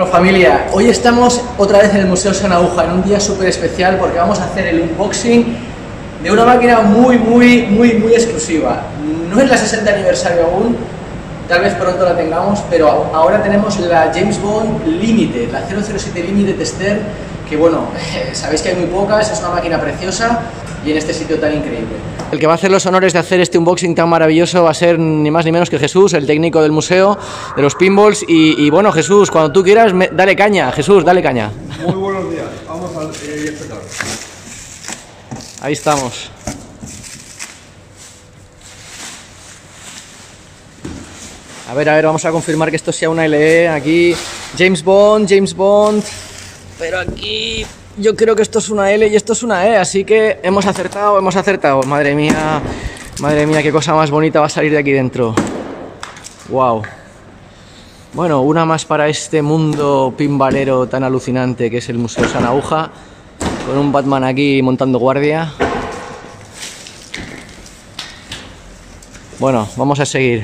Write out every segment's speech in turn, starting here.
Bueno, familia, hoy estamos otra vez en el Museo Son Aguja, en un día súper especial porque vamos a hacer el unboxing de una máquina muy exclusiva. No es la 60 aniversario aún, tal vez pronto la tengamos, pero ahora tenemos la James Bond Limited, la 007 Limited Stern, que bueno, sabéis que hay muy pocas, es una máquina preciosa y en este sitio tan increíble. El que va a hacer los honores de hacer este unboxing tan maravilloso va a ser ni más ni menos que Jesús, el técnico del museo, de los pinballs, y bueno, Jesús, cuando tú quieras, dale caña, Jesús, dale caña. Muy buenos días, vamos a empezar. Ahí estamos. A ver, vamos a confirmar que esto sea una LE, aquí, James Bond, pero aquí yo creo que esto es una L y esto es una E, así que hemos acertado, madre mía, qué cosa más bonita va a salir de aquí dentro. Wow. Bueno, una más para este mundo pinbalero tan alucinante que es el Museo Son Aguja, con un Batman aquí montando guardia. Bueno, vamos a seguir.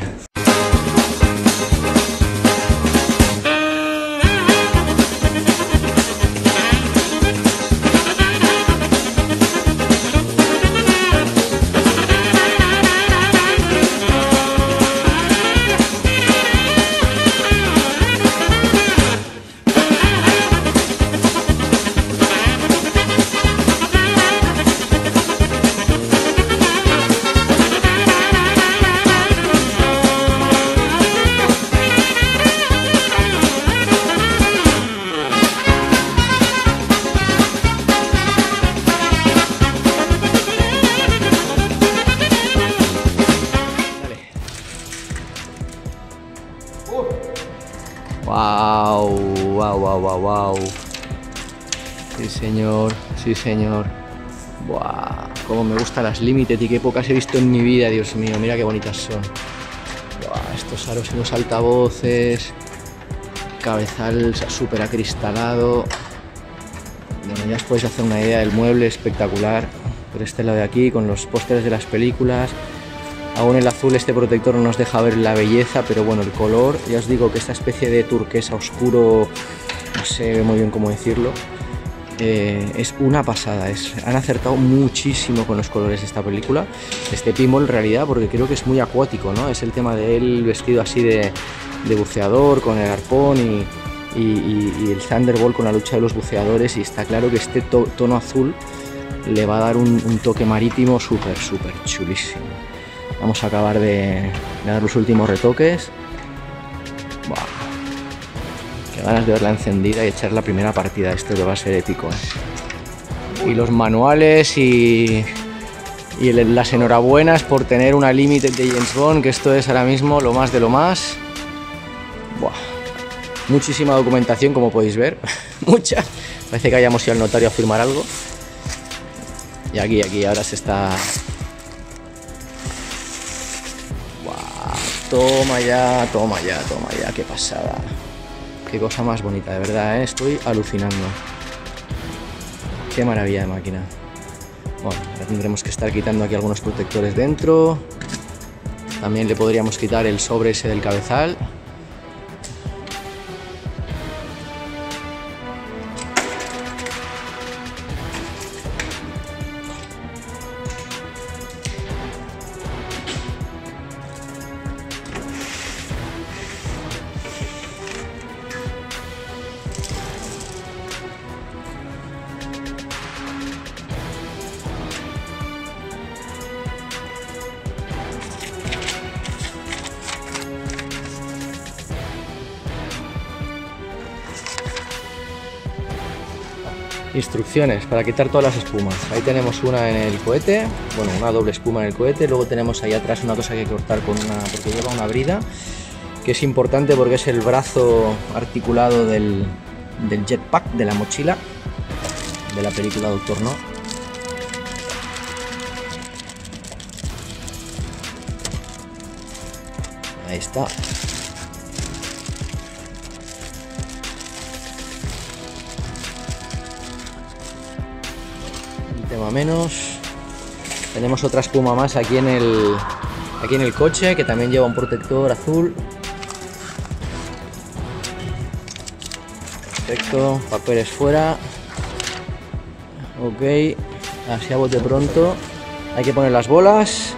Wow. Sí señor. Buah, cómo me gustan las Limited y qué pocas he visto en mi vida, Dios mío, mira qué bonitas son. Buah, estos aros y los altavoces, cabezal súper acristalado. Bueno, ya os podéis hacer una idea del mueble, espectacular. Por este lado de aquí, con los pósteres de las películas. Aún el azul, este protector no nos deja ver la belleza, pero bueno, el color, ya os digo que esta especie de turquesa oscuro, no sé muy bien cómo decirlo, es una pasada. Han acertado muchísimo con los colores de esta película, este pinball en realidad, porque creo que es muy acuático, ¿no? Es el tema de él vestido así de buceador, con el arpón y el Thunderbolt con la lucha de los buceadores, y está claro que este tono azul le va a dar un toque marítimo súper chulísimo. Vamos a acabar de dar los últimos retoques. Buah. Qué ganas de verla encendida y echar la primera partida. Esto que va a ser épico, ¿eh? Y los manuales y las enhorabuenas por tener una Limited de James Bond, que esto es ahora mismo lo más de lo más. Buah. Muchísima documentación, como podéis ver. Mucha. Parece que hayamos ido al notario a firmar algo. Y aquí ahora se está... Toma ya, qué pasada. Qué cosa más bonita, de verdad, ¿eh? Estoy alucinando. Qué maravilla de máquina. Bueno, ahora tendremos que estar quitando aquí algunos protectores dentro. También le podríamos quitar el sobre ese del cabezal. Instrucciones para quitar todas las espumas. Ahí tenemos una en el cohete, bueno, una doble espuma en el cohete. Luego tenemos ahí atrás una cosa que hay que cortar porque lleva una brida, que es importante porque es el brazo articulado del jetpack, de la mochila de la película Doctor No. Ahí está. Tema menos. Tenemos otra espuma más aquí en el coche, que también lleva un protector azul. Perfecto, papeles fuera. Ok, así a bote pronto. Hay que poner las bolas.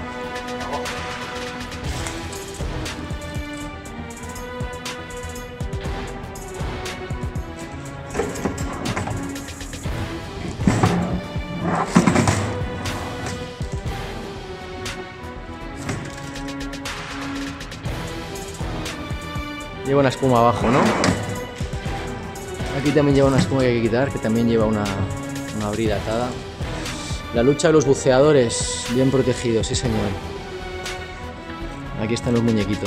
Lleva una espuma abajo, ¿no? Aquí también lleva una espuma que hay que quitar, que también lleva una brida atada. La lucha de los buceadores, bien protegidos, sí señor. Aquí están los muñequitos.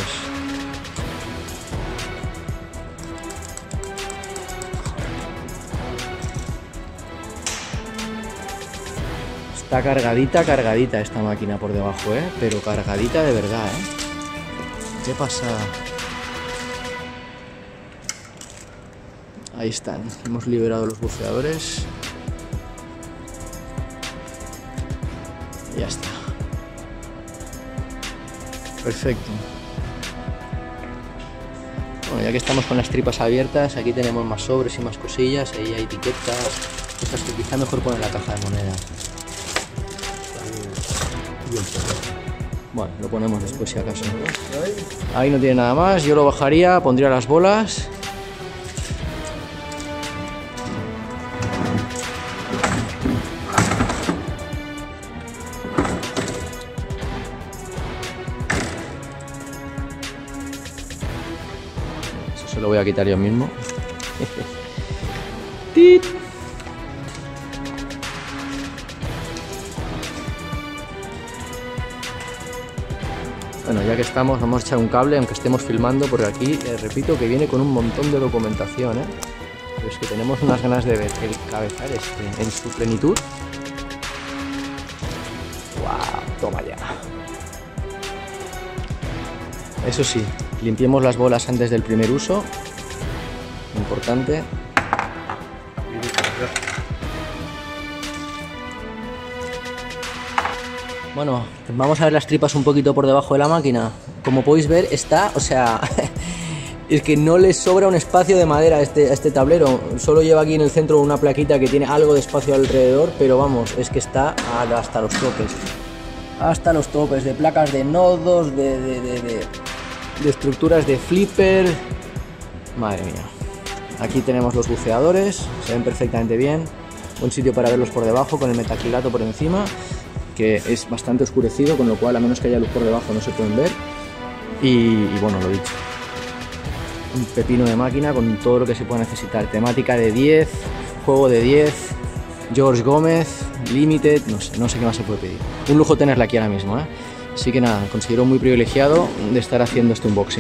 Está cargadita esta máquina por debajo, ¿eh? Pero cargadita de verdad, ¿eh? ¿Qué pasa? Ahí están, hemos liberado los buceadores. Ya está. Perfecto. Bueno, ya que estamos con las tripas abiertas, aquí tenemos más sobres y más cosillas. Ahí hay etiquetas, cosas que quizá mejor poner en la caja de monedas. Bueno, lo ponemos después si acaso. Ahí no tiene nada más, yo lo bajaría, pondría las bolas. Eso se lo voy a quitar yo mismo. ¡Tit! Bueno, ya que estamos, vamos a echar un cable, aunque estemos filmando, porque aquí, repito, que viene con un montón de documentación, ¿eh? Pero es que tenemos unas ganas de ver el cabezal este en su plenitud. ¡Wow! Toma ya. Eso sí, limpiemos las bolas antes del primer uso. Importante. Bueno, vamos a ver las tripas un poquito por debajo de la máquina. Como podéis ver, está, o sea, es que no le sobra un espacio de madera a este tablero. Solo lleva aquí en el centro una plaquita que tiene algo de espacio alrededor, pero vamos, es que está hasta los topes. Hasta los topes de placas de nodos, de estructuras de flipper. Madre mía. Aquí tenemos los buceadores, se ven perfectamente bien. Un sitio para verlos por debajo con el metacrilato por encima, que es bastante oscurecido, con lo cual a menos que haya luz por debajo no se pueden ver. Y bueno, lo dicho, un pepino de máquina con todo lo que se pueda necesitar. Temática de 10, juego de 10, George Gómez, Limited, no sé qué más se puede pedir. Un lujo tenerla aquí ahora mismo, ¿eh? Así que nada, considero muy privilegiado de estar haciendo este unboxing.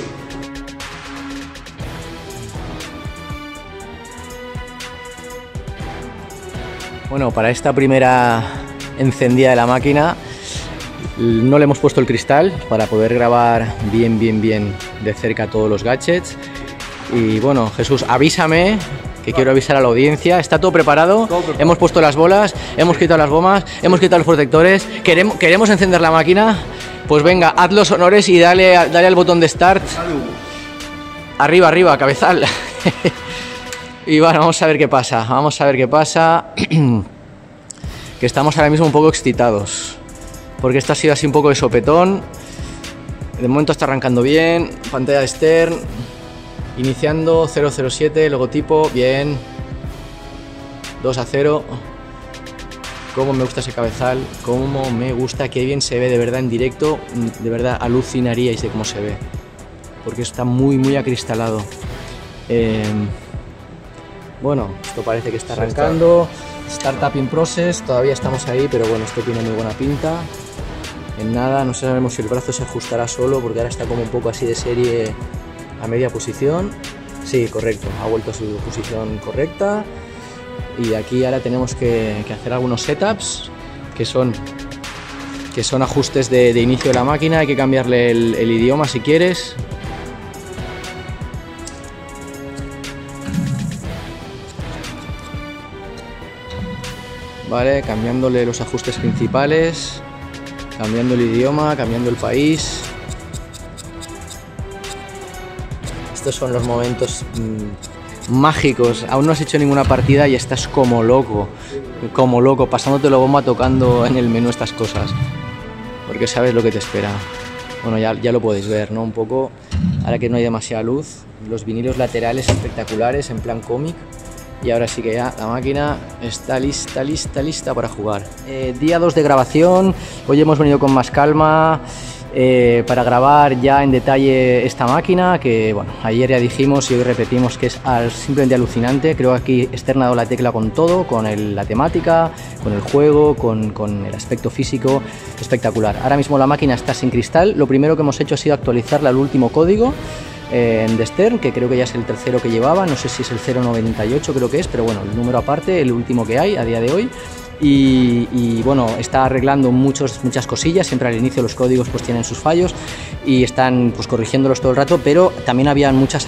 Bueno, para esta primera encendida de la máquina no le hemos puesto el cristal para poder grabar bien de cerca todos los gadgets. Y bueno, Jesús, avísame, que quiero avisar a la audiencia. Está todo preparado, hemos puesto las bolas, hemos quitado las gomas, hemos quitado los protectores. ¿Queremos encender la máquina? Pues venga, haz los honores y dale al botón de start. Arriba, cabezal. Y bueno, vamos a ver qué pasa, que estamos ahora mismo un poco excitados, porque esto ha sido así un poco de sopetón. De momento está arrancando bien, pantalla de Stern, iniciando 007, logotipo, bien, 2-0. Cómo me gusta ese cabezal, cómo me gusta, qué bien se ve de verdad en directo, de verdad alucinaríais de cómo se ve, porque está muy acristalado. Bueno, esto parece que está arrancando. Startup in process, todavía estamos ahí, pero bueno, esto tiene muy buena pinta. En nada, no sabemos si el brazo se ajustará solo, porque ahora está como un poco así de serie a media posición. Sí, correcto, ha vuelto a su posición correcta. Y aquí ahora tenemos que hacer algunos setups, que son ajustes de inicio de la máquina. Hay que cambiarle el idioma si quieres. Vale, cambiándole los ajustes principales, cambiando el idioma, cambiando el país. Estos son los momentos mágicos. Aún no has hecho ninguna partida y estás como loco, pasándote la bomba tocando en el menú estas cosas, porque sabes lo que te espera. Bueno, ya lo podéis ver, ¿no? Un poco, ahora que no hay demasiada luz, los vinilos laterales espectaculares en plan cómic. Y ahora sí que ya la máquina está lista para jugar. Día 2 de grabación, hoy hemos venido con más calma para grabar ya en detalle esta máquina, que bueno, ayer ya dijimos y hoy repetimos que es simplemente alucinante. Creo que aquí Stern ha dado la tecla con todo, con la temática, con el juego, con el aspecto físico, espectacular. Ahora mismo la máquina está sin cristal, lo primero que hemos hecho ha sido actualizarla al último código de Stern, que creo que ya es el tercero que llevaba, no sé si es el 098 creo que es, pero bueno, el número aparte, el último que hay a día de hoy. Y bueno, está arreglando muchas cosillas, siempre al inicio los códigos pues tienen sus fallos y están pues corrigiéndolos todo el rato, pero también había muchas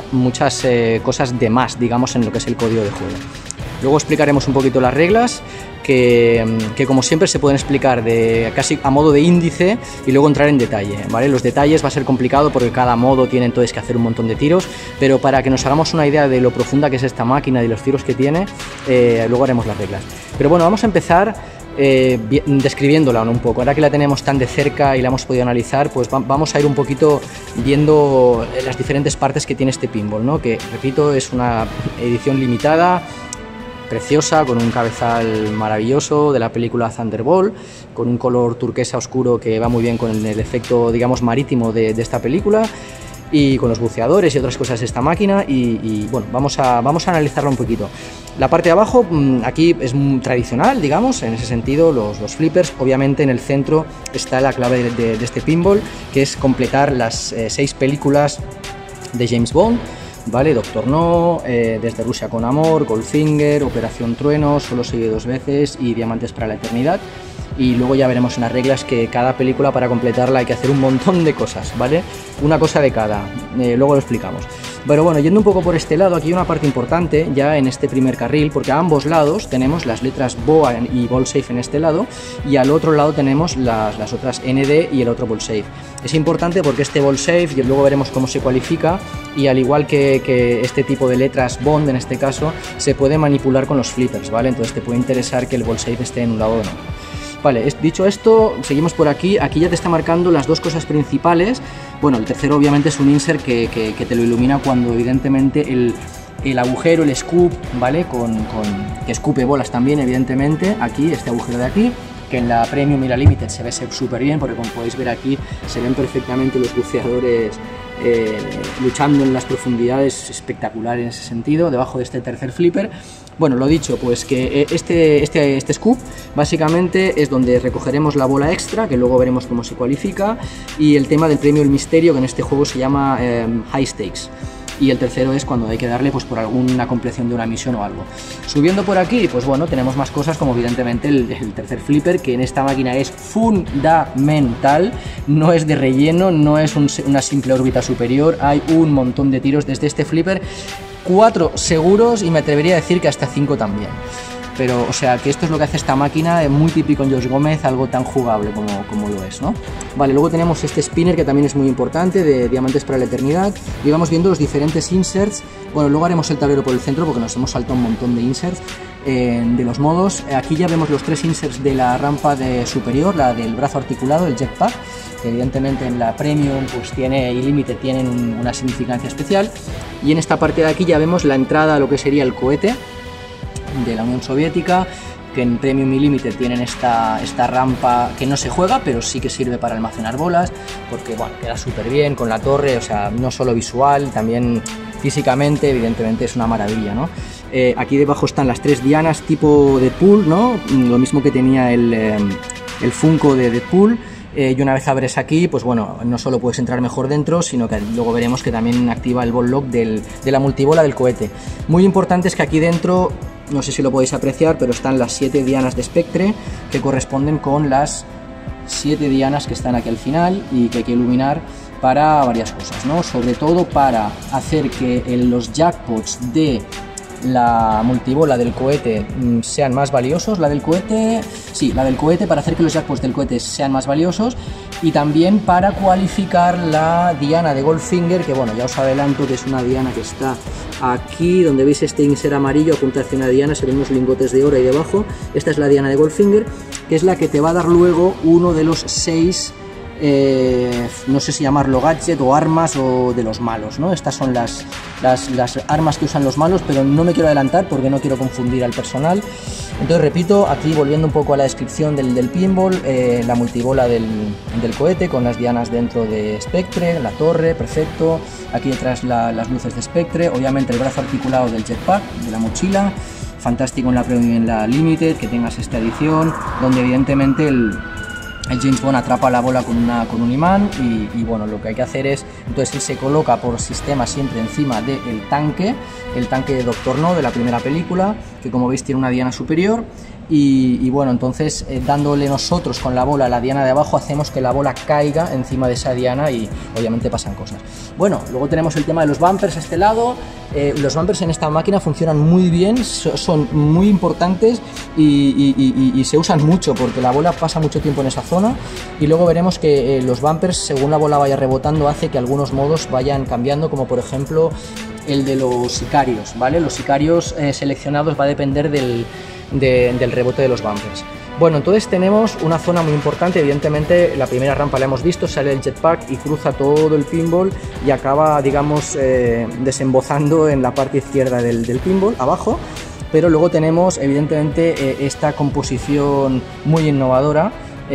cosas de más, digamos, en lo que es el código de juego. Luego explicaremos un poquito las reglas, que como siempre se pueden explicar casi a modo de índice y luego entrar en detalle, ¿vale? Los detalles va a ser complicado porque cada modo tiene entonces que hacer un montón de tiros, pero para que nos hagamos una idea de lo profunda que es esta máquina y los tiros que tiene, luego haremos las reglas. Pero bueno, vamos a empezar describiéndola un poco. Ahora que la tenemos tan de cerca y la hemos podido analizar, pues vamos a ir un poquito viendo las diferentes partes que tiene este pinball, ¿no? Que, repito, es una edición limitada, preciosa, con un cabezal maravilloso de la película Thunderbolt, con un color turquesa oscuro que va muy bien con el efecto, digamos, marítimo de esta película, y con los buceadores y otras cosas de esta máquina. Y bueno, vamos a analizarla un poquito. La parte de abajo, aquí es muy tradicional, digamos, en ese sentido, los flippers. Obviamente en el centro está la clave de este pinball, que es completar las 6 películas de James Bond, ¿vale? Doctor No, Desde Rusia con Amor, Goldfinger, Operación Trueno, Solo se vive 2 veces y Diamantes para la eternidad. Y luego ya veremos en las reglas que cada película, para completarla, hay que hacer un montón de cosas, ¿vale? Una cosa de cada, luego lo explicamos. Pero bueno, yendo un poco por este lado, aquí hay una parte importante ya en este primer carril, porque a ambos lados tenemos las letras BOA y Ball Safe en este lado, y al otro lado tenemos las otras ND y el otro Ball Safe. Es importante porque este Ball Safe, y luego veremos cómo se cualifica, y al igual que este tipo de letras Bond en este caso, se puede manipular con los flippers, ¿vale? Entonces te puede interesar que el Ball Safe esté en un lado o no. Vale, dicho esto, seguimos por aquí. Aquí ya te está marcando las dos cosas principales. Bueno, el tercero obviamente es un insert que te lo ilumina cuando evidentemente el agujero, el scoop, ¿vale? Que escupe bolas también, evidentemente. Aquí, este agujero de aquí, que en la Premium y la Limited se ve súper bien, porque como podéis ver aquí se ven perfectamente los buceadores luchando en las profundidades, espectacular en ese sentido, debajo de este tercer flipper. Bueno, lo dicho, pues que este scoop básicamente es donde recogeremos la bola extra, que luego veremos cómo se cualifica, y el tema del premio El Misterio, que en este juego se llama High Stakes. Y el tercero es cuando hay que darle pues por alguna compleción de una misión o algo. Subiendo por aquí, pues bueno, tenemos más cosas, como evidentemente el tercer flipper, que en esta máquina es fundamental, no es de relleno, no es una simple órbita superior, hay un montón de tiros desde este flipper, 4 seguros y me atrevería a decir que hasta 5 también. Pero, o sea, que esto es lo que hace esta máquina, es muy típico en Josh Gómez, algo tan jugable como lo es, ¿no? Vale, luego tenemos este spinner que también es muy importante, de Diamantes para la eternidad, y vamos viendo los diferentes inserts. Bueno, luego haremos el tablero por el centro porque nos hemos saltado un montón de inserts de los modos. Aquí ya vemos los 3 inserts de la rampa superior, la del brazo articulado, el jetpack, que evidentemente en la Premium pues tiene, y Limited tienen una significancia especial. Y en esta parte de aquí ya vemos la entrada a lo que sería el cohete de la Unión Soviética, que en Premium y Limited tienen esta rampa que no se juega, pero sí que sirve para almacenar bolas, porque bueno, queda súper bien con la torre, o sea, no solo visual, también físicamente, evidentemente es una maravilla, ¿no? Aquí debajo están las 3 dianas tipo Deadpool, ¿no? Lo mismo que tenía el Funko de Deadpool. Y una vez abres aquí, pues bueno, no solo puedes entrar mejor dentro, sino que luego veremos que también activa el ball lock de la multibola del cohete. Muy importante es que aquí dentro, no sé si lo podéis apreciar, pero están las 7 dianas de Spectre, que corresponden con las 7 dianas que están aquí al final y que hay que iluminar para varias cosas, ¿no? Sobre todo para hacer que los jackpots de la multibola del cohete sean más valiosos. La del cohete, sí, la del cohete, para hacer que los jackpots del cohete sean más valiosos, y también para cualificar la diana de Goldfinger, que bueno, ya os adelanto que es una diana que está aquí, donde veis este insert amarillo apunta hacia una diana, se ven unos lingotes de oro ahí debajo. Esta es la diana de Goldfinger, que es la que te va a dar luego uno de los 6, no sé si llamarlo gadget o armas o de los malos, ¿no? Estas son las armas que usan los malos, pero no me quiero adelantar porque no quiero confundir al personal. Entonces repito, aquí volviendo un poco a la descripción del pinball, la multibola del cohete con las dianas dentro de Spectre, la torre, perfecto, aquí detrás las luces de Spectre, obviamente el brazo articulado del jetpack, de la mochila, fantástico en la Limited, que tengas esta edición, donde evidentemente el James Bond atrapa la bola con un imán y bueno, lo que hay que hacer es, entonces él se coloca por sistema siempre encima del tanque, el tanque de Doctor No de la primera película, que como veis tiene una diana superior y bueno, entonces dándole nosotros con la bola a la diana de abajo hacemos que la bola caiga encima de esa diana y obviamente pasan cosas. Bueno, luego tenemos el tema de los bumpers a este lado. Los bumpers en esta máquina funcionan muy bien, son muy importantes y se usan mucho porque la bola pasa mucho tiempo en esa zona, y luego veremos que los bumpers, según la bola vaya rebotando, hace que algunos modos vayan cambiando, como por ejemplo el de los sicarios, ¿vale? Los sicarios seleccionados va a depender del rebote de los bumpers. Bueno, entonces tenemos una zona muy importante, evidentemente la primera rampa la hemos visto, sale el jetpack y cruza todo el pinball y acaba, digamos, desembozando en la parte izquierda del pinball, abajo, pero luego tenemos evidentemente esta composición muy innovadora,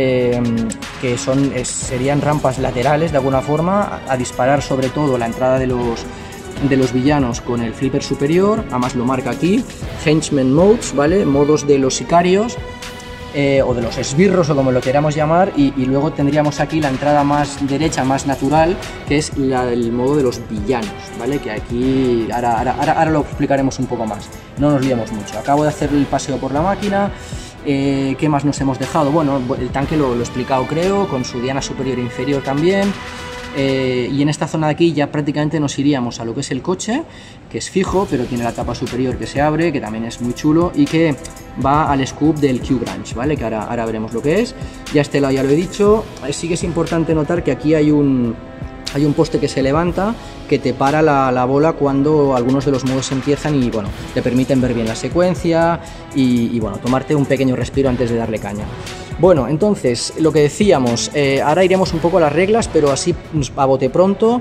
que serían rampas laterales de alguna forma, a disparar sobre todo la entrada de los villanos con el flipper superior, además lo marca aquí, Henchman Modes, ¿vale? Modos de los sicarios, o de los esbirros o como lo queramos llamar, y luego tendríamos aquí la entrada más derecha, más natural, que es el modo de los villanos, ¿vale? Que aquí ahora lo explicaremos un poco más, no nos liemos mucho. Acabo de hacer el paseo por la máquina. ¿Qué más nos hemos dejado? Bueno, el tanque lo he explicado, creo, con su diana superior e inferior también. Y en esta zona de aquí ya prácticamente nos iríamos a lo que es el coche, que es fijo, pero tiene la tapa superior que se abre, que también es muy chulo y que va al scoop del Q-Branch, ¿vale? Que ahora veremos lo que es. Ya este lado ya lo he dicho. Sí que es importante notar que aquí hay un poste que se levanta, que te para la bola cuando algunos de los modos empiezan y bueno, te permiten ver bien la secuencia y bueno, tomarte un pequeño respiro antes de darle caña. Bueno, entonces, lo que decíamos, ahora iremos un poco a las reglas, pero así a bote pronto.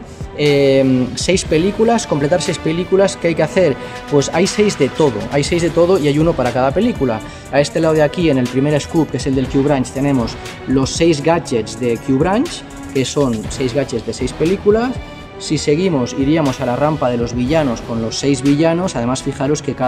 6 películas, completar 6 películas, ¿qué hay que hacer? Pues hay 6 de todo y hay uno para cada película. A este lado de aquí, en el primer scoop, que es el del Q-Branch, tenemos los 6 gadgets de Q-Branch, que son 6 gadgets de 6 películas. Si seguimos, iríamos a la rampa de los villanos con los 6 villanos. Además, fijaros que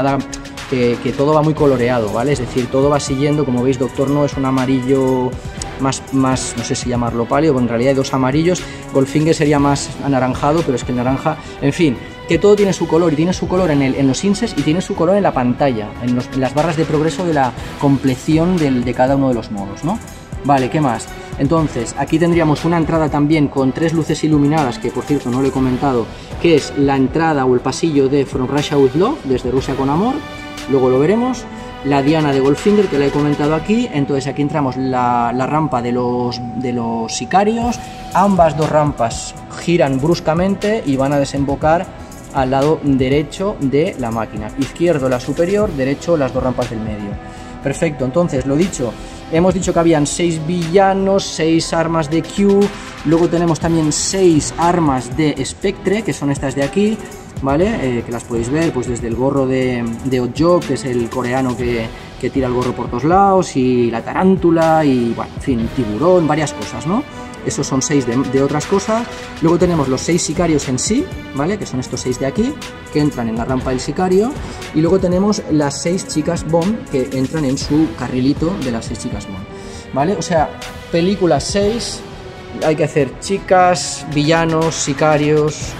que todo va muy coloreado, ¿vale? Es decir, todo va siguiendo, como veis, Doctor No es un amarillo más, no sé si llamarlo pálido, pero en realidad hay 2 amarillos. Goldfinger sería más anaranjado, pero es que el naranja, en fin, que todo tiene su color, y tiene su color en los insets y tiene su color en la pantalla, en las barras de progreso de la compleción de cada uno de los modos, ¿no? Vale, ¿qué más? Entonces, aquí tendríamos una entrada también con 3 luces iluminadas, que por cierto no lo he comentado, que es la entrada o el pasillo de From Russia with Love, desde Rusia con amor, luego lo veremos. La diana de Goldfinger, que la he comentado aquí. Entonces aquí entramos la rampa de los sicarios. Ambas 2 rampas giran bruscamente y van a desembocar al lado derecho de la máquina. Izquierdo la superior, derecho las 2 rampas del medio. Perfecto, entonces lo dicho, hemos dicho que habían 6 villanos, 6 armas de Q, luego tenemos también 6 armas de Spectre, que son estas de aquí, ¿vale? Que las podéis ver pues desde el gorro de Oddjob, que es el coreano que tira el gorro por todos lados, y la tarántula, y bueno, en fin, tiburón, varias cosas, ¿no? Esos son 6 de otras cosas. Luego tenemos los 6 sicarios en sí, ¿vale? Que son estos 6 de aquí, que entran en la rampa del sicario. Y luego tenemos las 6 chicas Bond, que entran en su carrilito de las 6 chicas Bond, ¿vale? O sea, película 6, hay que hacer chicas, villanos, sicarios,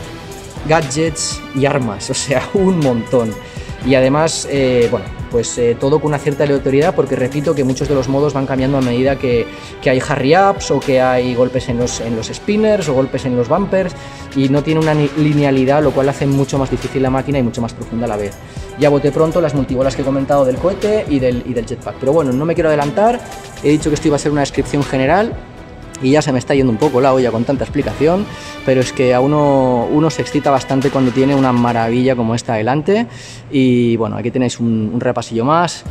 gadgets y armas, o sea, un montón. Y además, bueno, pues todo con una cierta aleatoriedad, porque repito que muchos de los modos van cambiando a medida que hay harry-ups o que hay golpes en los spinners o golpes en los bumpers, y no tiene una linealidad, lo cual hace mucho más difícil la máquina y mucho más profunda a la vez. Ya bote pronto las multibolas que he comentado del cohete y del jetpack, pero bueno, no me quiero adelantar, he dicho que esto iba a ser una descripción general. y ya se me está yendo un poco la olla con tanta explicación, pero es que a uno se excita bastante cuando tiene una maravilla como esta delante. Y bueno, aquí tenéis un repasillo más,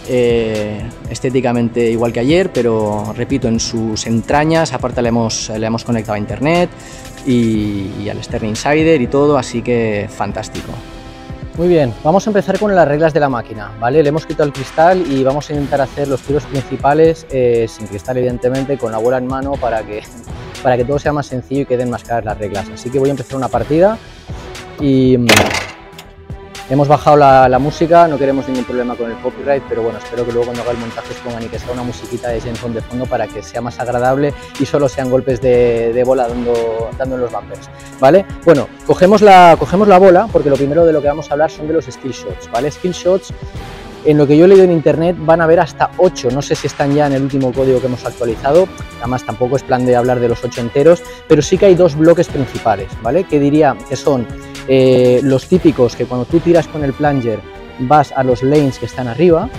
estéticamente igual que ayer, pero repito, en sus entrañas, aparte le hemos conectado a internet y al Stern Insider y todo, así que fantástico. Muy bien, vamos a empezar con las reglas de la máquina, ¿vale? Le hemos quitado el cristal y vamos a intentar hacer los tiros principales sin cristal, evidentemente, con la bola en mano para que todo sea más sencillo y queden más claras las reglas. Así que voy a empezar una partida y hemos bajado la música, no queremos ningún problema con el copyright, pero bueno, espero que luego cuando haga el montaje os pongan y que sea una musiquita de James Bond de fondo para que sea más agradable y solo sean golpes de bola dando en los bumpers, ¿vale? Bueno, cogemos la bola, porque lo primero de lo que vamos a hablar son de los skill shots, ¿vale? Skill shots, en lo que yo he leído en internet, van a haber hasta 8, no sé si están ya en el último código que hemos actualizado, además tampoco es plan de hablar de los 8 enteros, pero sí que hay 2 bloques principales, ¿vale? Que diría que son los típicos que cuando tú tiras con el plunger vas a los lanes que están arriba,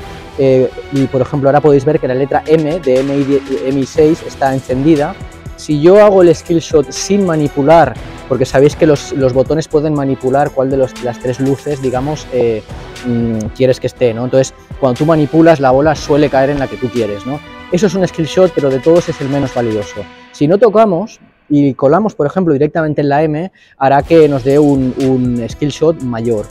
y por ejemplo ahora podéis ver que la letra M de MI6 está encendida. Si yo hago el skill shot sin manipular, porque sabéis que los botones pueden manipular cuál de las 3 luces, digamos, quieres que esté, ¿no? Entonces, cuando tú manipulas, la bola suele caer en la que tú quieres, ¿no? Eso es un skill shot, pero de todos es el menos valioso. Si no tocamos y colamos, por ejemplo, directamente en la M, hará que nos dé un skill shot mayor.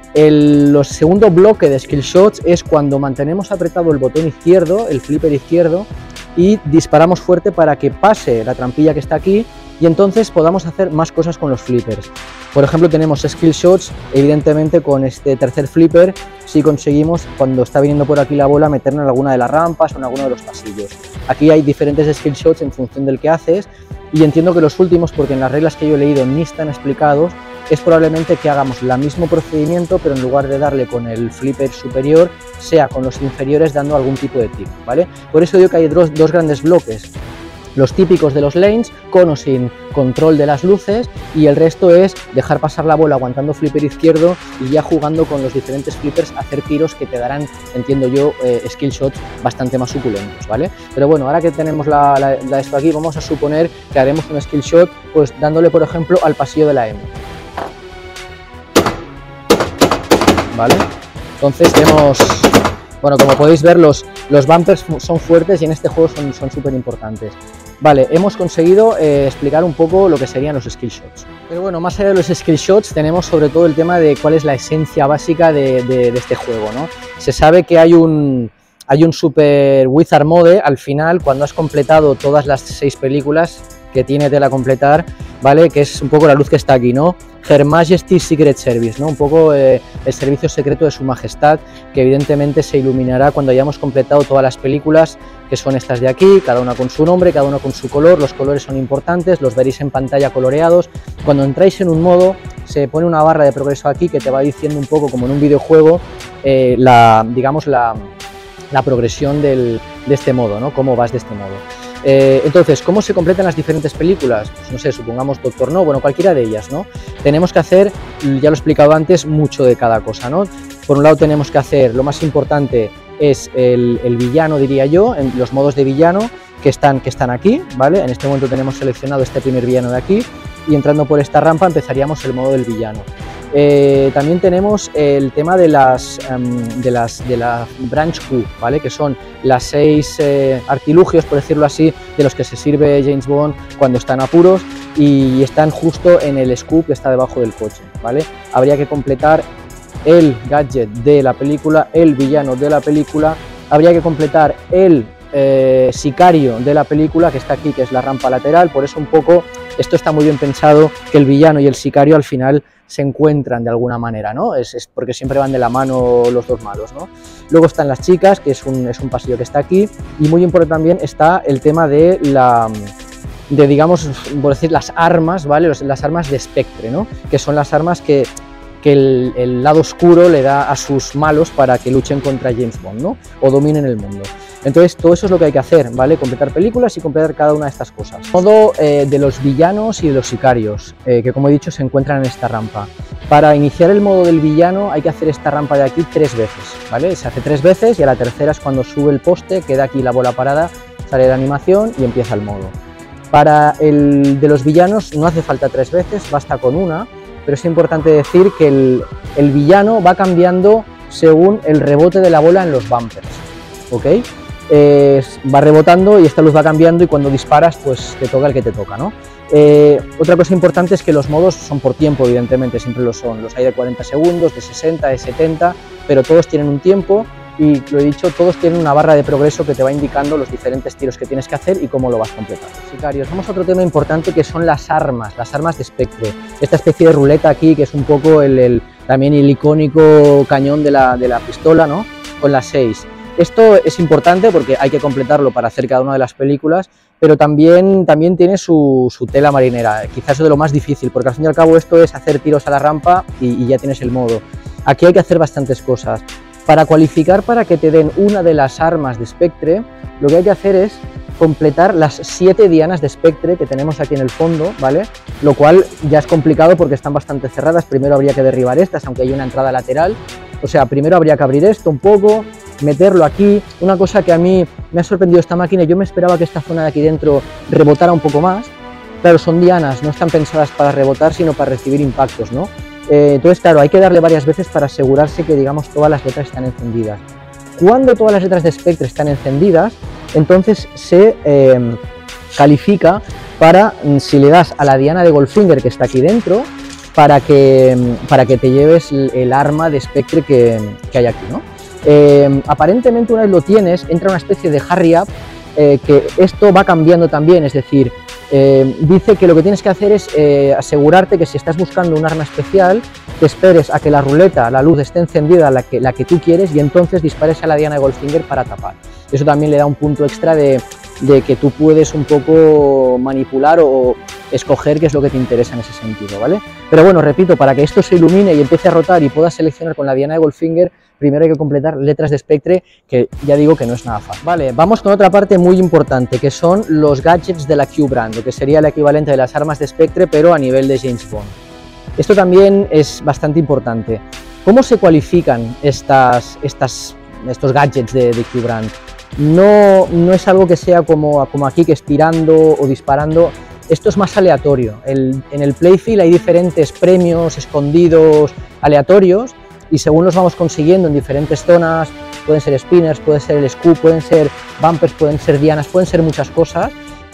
El segundo bloque de skill shots es cuando mantenemos apretado el botón izquierdo, el flipper izquierdo, y disparamos fuerte para que pase la trampilla que está aquí y entonces podamos hacer más cosas con los flippers. Por ejemplo, tenemos skill shots, evidentemente con este tercer flipper, si conseguimos, cuando está viniendo por aquí la bola, meternos en alguna de las rampas o en alguno de los pasillos. Aquí hay diferentes skill shots en función del que haces, y entiendo que los últimos, porque en las reglas que yo he leído ni están explicados, es probablemente que hagamos el mismo procedimiento, pero en lugar de darle con el flipper superior, sea con los inferiores dando algún tipo de tip, ¿vale? Por eso digo que hay dos grandes bloques. Los típicos de los lanes, con o sin control de las luces, y el resto es dejar pasar la bola aguantando flipper izquierdo y ya jugando con los diferentes flippers a hacer tiros que te darán, entiendo yo, skill shots bastante más suculentos, ¿vale? Pero bueno, ahora que tenemos esto aquí, vamos a suponer que haremos un skill shot pues dándole, por ejemplo, al pasillo de la M, ¿vale? Entonces vemos, bueno, como podéis ver, los bumpers son fuertes y en este juego son súper importantes. Vale, hemos conseguido explicar un poco lo que serían los skill shots. Pero bueno, más allá de los skill shots, tenemos sobre todo el tema de cuál es la esencia básica de este juego, ¿no? Se sabe que hay un super Wizard Mode al final, cuando has completado todas las 6 películas que tiene tela completar, ¿vale? Que es un poco la luz que está aquí, ¿no? Her Majesty's Secret Service, ¿no? Un poco el servicio secreto de su majestad, que evidentemente se iluminará cuando hayamos completado todas las películas, que son estas de aquí, cada una con su nombre, cada una con su color. Los colores son importantes, los veréis en pantalla coloreados. Cuando entráis en un modo, se pone una barra de progreso aquí que te va diciendo un poco, como en un videojuego, digamos la progresión de este modo, ¿no? Cómo vas de este modo. Entonces, ¿cómo se completan las diferentes películas? Pues no sé, supongamos Doctor No, bueno, cualquiera de ellas, ¿no? Tenemos que hacer, ya lo he explicado antes, mucho de cada cosa, ¿no? Por un lado tenemos que hacer, lo más importante es el villano, diría yo, en los modos de villano que están aquí, ¿vale? En este momento tenemos seleccionado este primer villano de aquí y entrando por esta rampa empezaríamos el modo del villano. También tenemos el tema de la Branch Q, ¿vale? Que son las 6 artilugios, por decirlo así, de los que se sirve James Bond cuando está en apuros y están justo en el scoop que está debajo del coche, ¿vale? Habría que completar el gadget de la película, el villano de la película, habría que completar el sicario de la película que está aquí, que es la rampa lateral. Por eso un poco esto está muy bien pensado, que el villano y el sicario al final se encuentran de alguna manera, ¿no? Es porque siempre van de la mano los dos malos, ¿no? Luego están las chicas, que es un pasillo que está aquí, y muy importante también está el tema de digamos, por decir, las armas, ¿vale? Las armas de Spectre, ¿no? Que son las armas que el lado oscuro le da a sus malos para que luchen contra James Bond, ¿no? O dominen el mundo. Entonces todo eso es lo que hay que hacer, ¿vale? Completar películas y completar cada una de estas cosas. Modo de los villanos y de los sicarios, que como he dicho se encuentran en esta rampa. Para iniciar el modo del villano hay que hacer esta rampa de aquí 3 veces, ¿vale? Se hace 3 veces y a la tercera es cuando sube el poste, queda aquí la bola parada, sale la animación y empieza el modo. Para el de los villanos no hace falta 3 veces, basta con una, pero es importante decir que el villano va cambiando según el rebote de la bola en los bumpers, ¿ok? Va rebotando y esta luz va cambiando y cuando disparas pues te toca el que te toca, ¿no? Otra cosa importante es que los modos son por tiempo, evidentemente, siempre lo son. Los hay de 40 segundos, de 60, de 70, pero todos tienen un tiempo y, lo he dicho, todos tienen una barra de progreso que te va indicando los diferentes tiros que tienes que hacer y cómo lo vas completando. Sicarios, vamos a otro tema importante que son las armas de Spectre. Esta especie de ruleta aquí, que es un poco también el icónico cañón de la pistola, ¿no? Con las 6. Esto es importante porque hay que completarlo para hacer cada una de las películas, pero también tiene su tela marinera, quizás es de lo más difícil, porque al fin y al cabo esto es hacer tiros a la rampa y ya tienes el modo. Aquí hay que hacer bastantes cosas. Para cualificar para que te den una de las armas de Spectre, lo que hay que hacer es completar las 7 dianas de Spectre que tenemos aquí en el fondo, ¿vale? Lo cual ya es complicado porque están bastante cerradas. Primero habría que derribar estas, aunque hay una entrada lateral. O sea, primero habría que abrir esto un poco, meterlo aquí. Una cosa que a mí me ha sorprendido esta máquina, yo me esperaba que esta zona de aquí dentro rebotara un poco más. Claro, son dianas, no están pensadas para rebotar, sino para recibir impactos, ¿no? Entonces, claro, hay que darle varias veces para asegurarse que, digamos, todas las letras están encendidas. Cuando todas las letras de Spectre están encendidas, entonces se califica para, si le das a la diana de Goldfinger que está aquí dentro, para que te lleves el arma de Spectre que hay aquí, ¿no? Aparentemente, una vez lo tienes, entra una especie de hurry up, que esto va cambiando también, es decir, dice que lo que tienes que hacer es asegurarte que si estás buscando un arma especial, te esperes a que la ruleta, la luz esté encendida, la que tú quieres, y entonces dispares a la diana de Goldfinger para tapar. Eso también le da un punto extra de que tú puedes un poco manipular o escoger qué es lo que te interesa en ese sentido, ¿vale? Pero bueno, repito, para que esto se ilumine y empiece a rotar y puedas seleccionar con la diana de Goldfinger, primero hay que completar letras de Spectre, que ya digo que no es nada fácil. Vale, vamos con otra parte muy importante, que son los gadgets de la Q-Brand, lo que sería el equivalente de las armas de Spectre, pero a nivel de James Bond. Esto también es bastante importante. ¿Cómo se cualifican estos gadgets de Q-Brand? No es algo que sea como aquí, que es tirando o disparando. Esto es más aleatorio. En el playfield hay diferentes premios escondidos aleatorios y según los vamos consiguiendo en diferentes zonas, pueden ser spinners, puede ser el scoop, pueden ser bumpers, pueden ser dianas, pueden ser muchas cosas,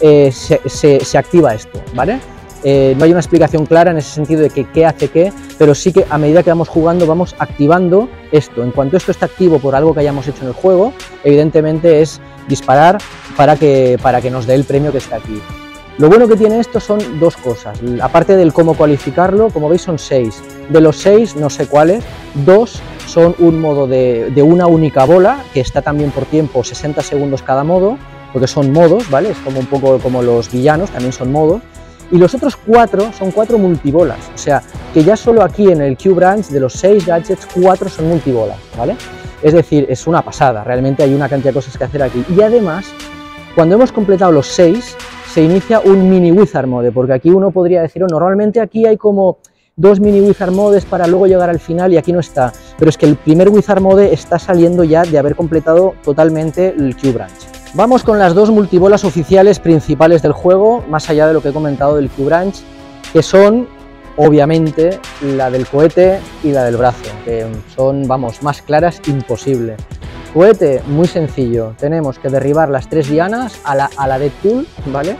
se activa esto, ¿vale? No hay una explicación clara en ese sentido de que qué hace qué, pero sí que a medida que vamos jugando vamos activando esto. En cuanto esto está activo por algo que hayamos hecho en el juego, evidentemente es disparar para que nos dé el premio que está aquí. Lo bueno que tiene esto son dos cosas, aparte del cómo cualificarlo, como veis son 6. De los 6, no sé cuáles, 2 son un modo de una única bola, que está también por tiempo, 60 segundos cada modo, porque son modos, ¿vale? Es como un poco como los villanos, también son modos. Y los otros 4 son 4 multibolas, o sea, que ya solo aquí en el Q-Branch, de los 6 gadgets, 4 son multibolas, ¿vale? Es decir, es una pasada, realmente hay una cantidad de cosas que hacer aquí. Y además, cuando hemos completado los 6, se inicia un mini Wizard Mode, porque aquí uno podría decir, oh, normalmente aquí hay como 2 mini Wizard Modes para luego llegar al final y aquí no está, pero es que el primer Wizard Mode está saliendo ya de haber completado totalmente el Q-Branch. Vamos con las 2 multibolas oficiales principales del juego, más allá de lo que he comentado del Q-Branch, que son, obviamente, la del cohete y la del brazo, que son, vamos, más claras imposible. Cohete, muy sencillo, tenemos que derribar las 3 dianas a la Deadpool, ¿vale?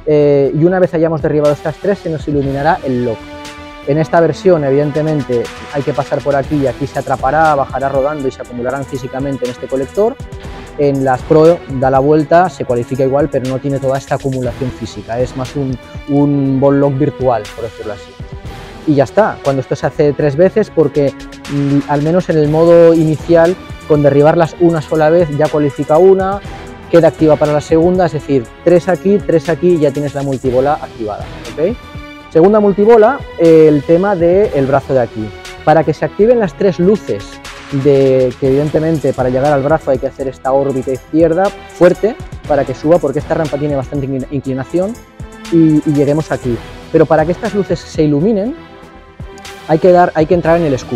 Y una vez hayamos derribado estas 3 se nos iluminará el lock. En esta versión, evidentemente, hay que pasar por aquí y aquí se atrapará, bajará rodando y se acumularán físicamente en este colector. En las Pro da la vuelta, se cualifica igual, pero no tiene toda esta acumulación física, es más un ball lock virtual, por decirlo así. Y ya está, cuando esto se hace 3 veces, porque al menos en el modo inicial, con derribarlas una sola vez ya cualifica una, queda activa para la segunda, es decir, 3 aquí, ya tienes la multibola activada, ¿ok? Segunda multibola, el tema del brazo de aquí. Para que se activen las 3 luces, que evidentemente para llegar al brazo hay que hacer esta órbita izquierda fuerte para que suba, porque esta rampa tiene bastante inclinación y lleguemos aquí. Pero para que estas luces se iluminen hay que entrar en el scoop.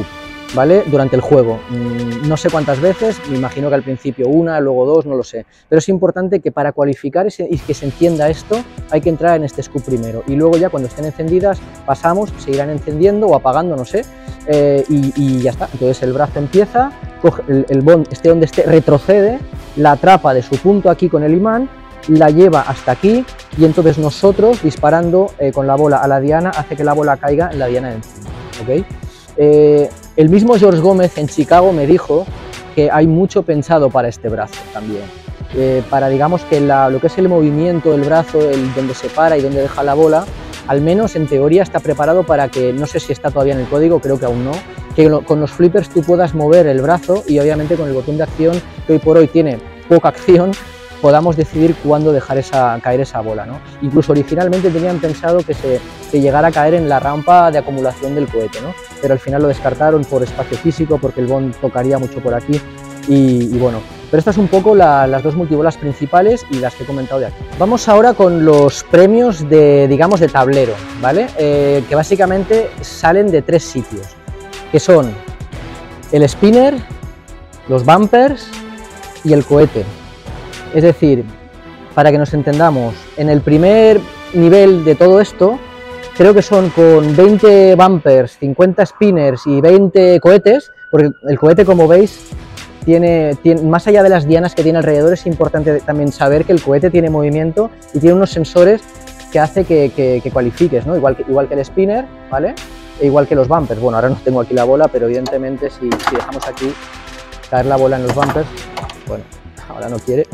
¿vale? Durante el juego. No sé cuántas veces, me imagino que al principio una, luego dos, no lo sé. Pero es importante que para cualificar y que se encienda esto, hay que entrar en este scoop primero. Y luego ya cuando estén encendidas, pasamos, se irán encendiendo o apagando, no sé, y ya está. Entonces el brazo empieza, coge el bond, esté donde esté, retrocede, la atrapa de su punto aquí con el imán, la lleva hasta aquí y entonces nosotros, disparando con la bola a la diana, hace que la bola caiga en la diana de encima, ¿ok? El mismo George Gómez en Chicago me dijo que hay mucho pensado para este brazo también, para digamos que lo que es el movimiento del brazo, donde se para y donde deja la bola, al menos en teoría está preparado para que, no sé si está todavía en el código, creo que aún no, que con los flippers tú puedas mover el brazo y obviamente con el botón de acción, que hoy por hoy tiene poca acción, podamos decidir cuándo dejar caer esa bola, ¿no? Incluso originalmente tenían pensado que llegara a caer en la rampa de acumulación del cohete, ¿no? Pero al final lo descartaron por espacio físico, porque el bond tocaría mucho por aquí y bueno. Pero estas son un poco las dos multibolas principales y las que he comentado de aquí. Vamos ahora con los premios digamos, de tablero, ¿vale? Que básicamente salen de 3 sitios, que son el spinner, los bumpers y el cohete. Es decir, para que nos entendamos, en el primer nivel de todo esto, creo que son con 20 bumpers, 50 spinners y 20 cohetes, porque el cohete, como veis, tiene más allá de las dianas que tiene alrededor, es importante también saber que el cohete tiene movimiento y tiene unos sensores que hace que cualifiques, ¿no? Igual que el spinner, ¿vale? E igual que los bumpers. Bueno, ahora no tengo aquí la bola, pero evidentemente si dejamos aquí caer la bola en los bumpers, bueno, ahora no quiere,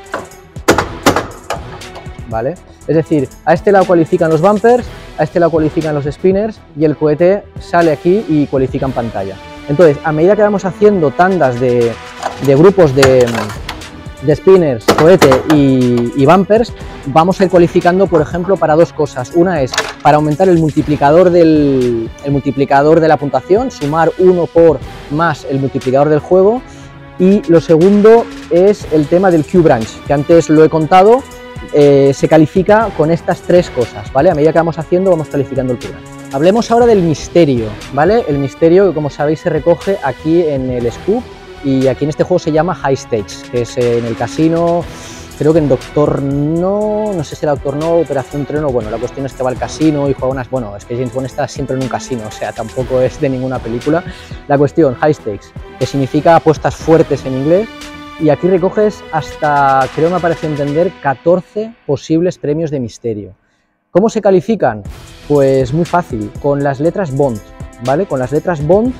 ¿vale? Es decir, a este lado cualifican los bumpers, a este lado cualifican los spinners y el cohete sale aquí y cualifica en pantalla. Entonces, a medida que vamos haciendo tandas de grupos de spinners, cohete y bumpers, vamos a ir cualificando, por ejemplo, para dos cosas. Una es para aumentar el multiplicador de la puntuación, sumar 1 por más el multiplicador del juego, y lo segundo es el tema del Q-Branch, que antes lo he contado. Se califica con estas 3 cosas, ¿vale? A medida que vamos haciendo, vamos calificando el Q-Branch. Hablemos ahora del misterio, ¿vale? El misterio, que como sabéis se recoge aquí en el scoop, y aquí en este juego se llama High Stakes, que es en el casino, creo que en Doctor No, no sé si era Doctor No, Operación Trueno. Bueno, la cuestión es que va al casino y juega bueno, es que James Bond está siempre en un casino, o sea, tampoco es de ninguna película. La cuestión, High Stakes, que significa apuestas fuertes en inglés, y aquí recoges hasta, creo me parece entender, 14 posibles premios de misterio. ¿Cómo se califican? Pues muy fácil, con las letras Bond, ¿vale? Con las letras Bond,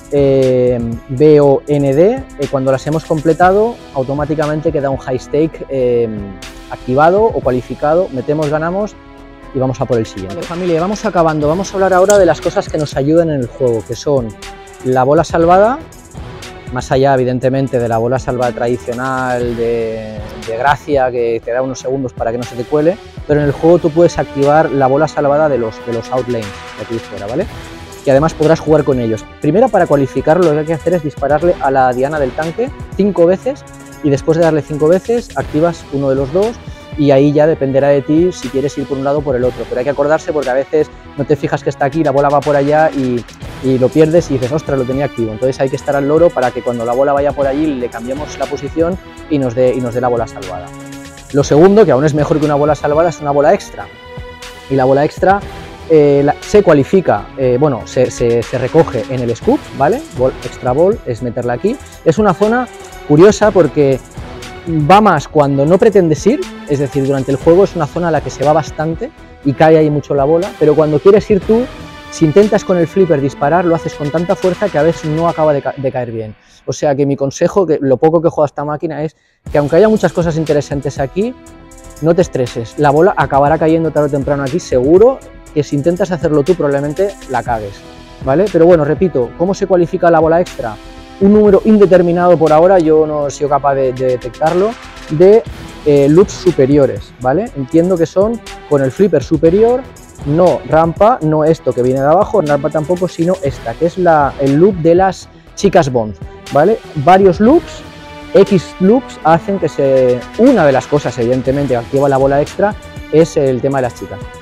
B o N D, cuando las hemos completado, automáticamente queda un high stake activado o cualificado, metemos, ganamos y vamos a por el siguiente. Vale, familia, vamos acabando, vamos a hablar ahora de las cosas que nos ayudan en el juego, que son la bola salvada, más allá evidentemente de la bola salvada tradicional de gracia, que te da unos segundos para que no se te cuele, pero en el juego tú puedes activar la bola salvada de los outlanes de aquí fuera, ¿vale? Y además podrás jugar con ellos. Primero, para cualificarlo, lo que hay que hacer es dispararle a la diana del tanque 5 veces, y después de darle 5 veces activas uno de los dos, y ahí ya dependerá de ti si quieres ir por un lado o por el otro. Pero hay que acordarse, porque a veces no te fijas que está aquí, la bola va por allá y lo pierdes y dices, ostras, lo tenía activo. Entonces hay que estar al loro para que cuando la bola vaya por allí le cambiemos la posición y nos dé la bola salvada. Lo segundo, que aún es mejor que una bola salvada, es una bola extra. Y la bola extra se cualifica, bueno, se recoge en el scoop, ¿vale? Extra ball es meterla aquí. Es una zona curiosa porque va más cuando no pretendes ir, es decir, durante el juego es una zona a la que se va bastante y cae ahí mucho la bola, pero cuando quieres ir tú, si intentas con el flipper disparar, lo haces con tanta fuerza que a veces no acaba de caer bien. O sea que mi consejo, que lo poco que juego a esta máquina, es que aunque haya muchas cosas interesantes aquí, no te estreses, la bola acabará cayendo tarde o temprano aquí, seguro, que si intentas hacerlo tú probablemente la cagues, ¿vale? Pero bueno, repito, ¿cómo se cualifica la bola extra? Un número indeterminado por ahora, yo no he sido capaz de detectarlo, de loops superiores, ¿vale? Entiendo que son con el flipper superior, no rampa, no esto que viene de abajo, rampa tampoco, sino esta, que es el loop de las chicas Bond, ¿vale? Varios loops, X loops hacen que una de las cosas, evidentemente, que activa la bola extra es el tema de las chicas.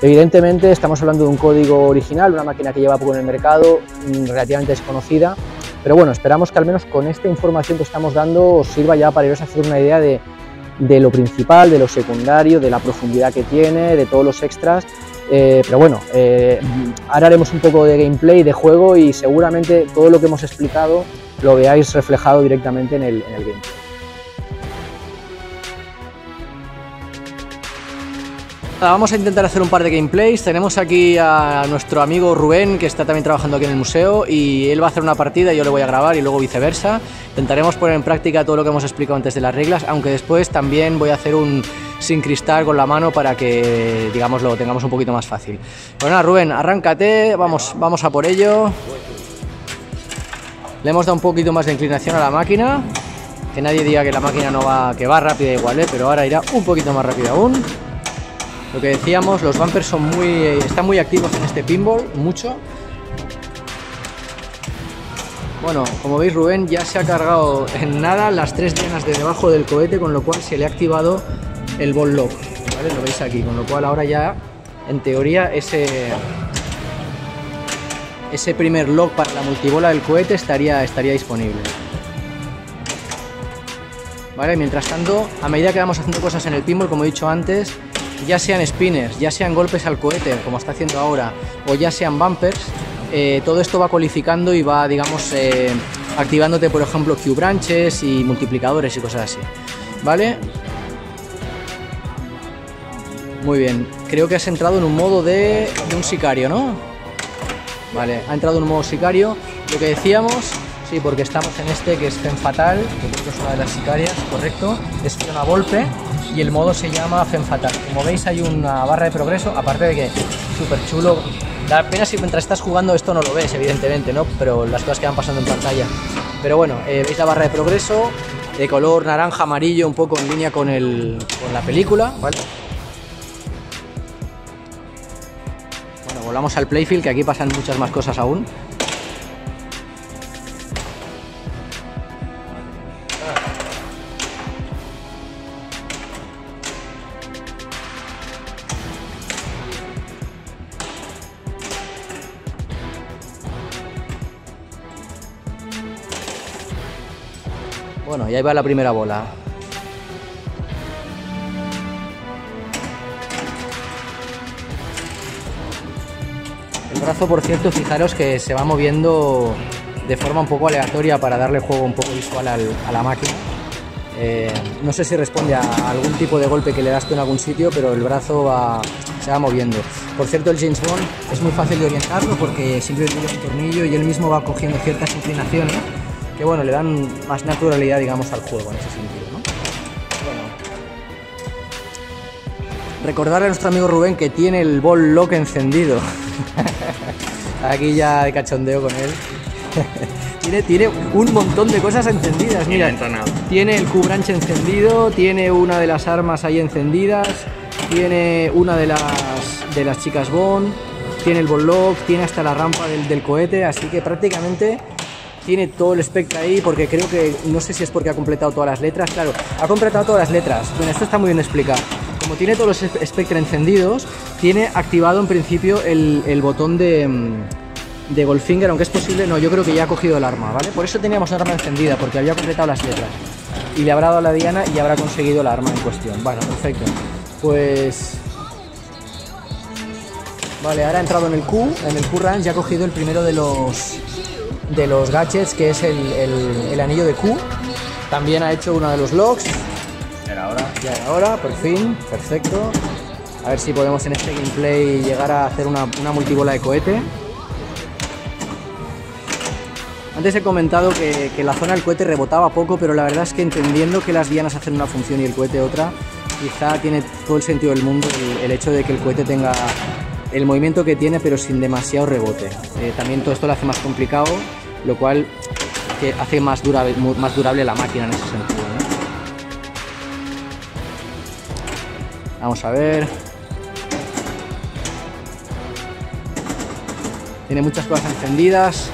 Evidentemente estamos hablando de un código original, una máquina que lleva poco en el mercado, relativamente desconocida, pero bueno, esperamos que al menos con esta información que estamos dando os sirva ya para iros a hacer una idea de lo principal, de lo secundario, de la profundidad que tiene, de todos los extras. Pero bueno, ahora haremos un poco de gameplay, de juego, y seguramente todo lo que hemos explicado lo veáis reflejado directamente en el gameplay. Vamos a intentar hacer un par de gameplays. Tenemos aquí a nuestro amigo Rubén, que está también trabajando aquí en el museo, y él va a hacer una partida y yo le voy a grabar, y luego viceversa. Intentaremos poner en práctica todo lo que hemos explicado antes de las reglas, aunque después también voy a hacer un sin cristal con la mano para que, digamos, lo tengamos un poquito más fácil. Pues nada, Rubén, arráncate, vamos a por ello. Le hemos dado un poquito más de inclinación a la máquina, que nadie diga que la máquina no va, que va rápida igual, pero ahora irá un poquito más rápida aún. Lo que decíamos, los bumpers están muy activos en este pinball, mucho. Bueno, como veis, Rubén ya se ha cargado en nada las 3 dianas de debajo del cohete, con lo cual se le ha activado el ball lock, ¿vale? Lo veis aquí, con lo cual ahora ya, en teoría, ese primer lock para la multibola del cohete estaría disponible. Vale, mientras tanto, a medida que vamos haciendo cosas en el pinball, como he dicho antes, ya sean spinners, ya sean golpes al cohete, como está haciendo ahora, o ya sean bumpers, todo esto va cualificando y va, digamos, activándote, por ejemplo, Q-branches y multiplicadores y cosas así, ¿vale? Muy bien, creo que has entrado en un modo de un sicario, ¿no? Vale, ha entrado en un modo sicario, lo que decíamos, sí, porque estamos en este que es Femme Fatale, que creo que es una de las sicarias, correcto, es una golpe. Y el modo se llama Femme Fatale. Como veis, hay una barra de progreso, aparte de que súper chulo. Da pena si mientras estás jugando esto no lo ves, evidentemente, ¿no? Pero las cosas que van pasando en pantalla. Pero bueno, veis la barra de progreso, de color naranja, amarillo, un poco en línea con la película, ¿vale? Bueno, volvamos al playfield, que aquí pasan muchas más cosas aún. Bueno, y ahí va la primera bola. El brazo, por cierto, fijaros que se va moviendo de forma un poco aleatoria para darle juego un poco visual a la máquina. No sé si responde a algún tipo de golpe que le das tú en algún sitio, pero el brazo se va moviendo. Por cierto, el James Bond es muy fácil de orientarlo porque siempre tiene un tornillo y él mismo va cogiendo ciertas inclinaciones que, bueno, le dan más naturalidad, digamos, al juego en ese sentido, ¿no? Bueno, recordarle a nuestro amigo Rubén que tiene el ball lock encendido. Aquí ya de cachondeo con él. Tiene un montón de cosas encendidas, mira. Tiene el Q-branch encendido, tiene una de las armas ahí encendidas, tiene una de las chicas Bond, tiene el ball lock, tiene hasta la rampa del cohete, así que prácticamente tiene todo el espectro ahí, porque creo que, no sé si es porque ha completado todas las letras, claro, ha completado todas las letras. Bueno, esto está muy bien explicado. Como tiene todos los espectros encendidos, tiene activado en principio el botón de Goldfinger, aunque es posible, no, yo creo que ya ha cogido el arma, ¿vale? Por eso teníamos una arma encendida, porque había completado las letras. Y le habrá dado a la diana y habrá conseguido el arma en cuestión. Bueno, perfecto. Pues... Vale, ahora ha entrado en el Q-Ranch, ya ha cogido el primero de los gadgets, que es el anillo de Q. También ha hecho uno de los locks. Ya era hora, por fin, perfecto. A ver si podemos en este gameplay llegar a hacer una multibola de cohete. Antes he comentado que la zona del cohete rebotaba poco, pero la verdad es que entendiendo que las dianas hacen una función y el cohete otra, quizá tiene todo el sentido del mundo el hecho de que el cohete tenga el movimiento que tiene, pero sin demasiado rebote. También todo esto lo hace más complicado, lo cual que hace más durable la máquina en ese sentido, ¿no? Vamos a ver. Tiene muchas cosas encendidas.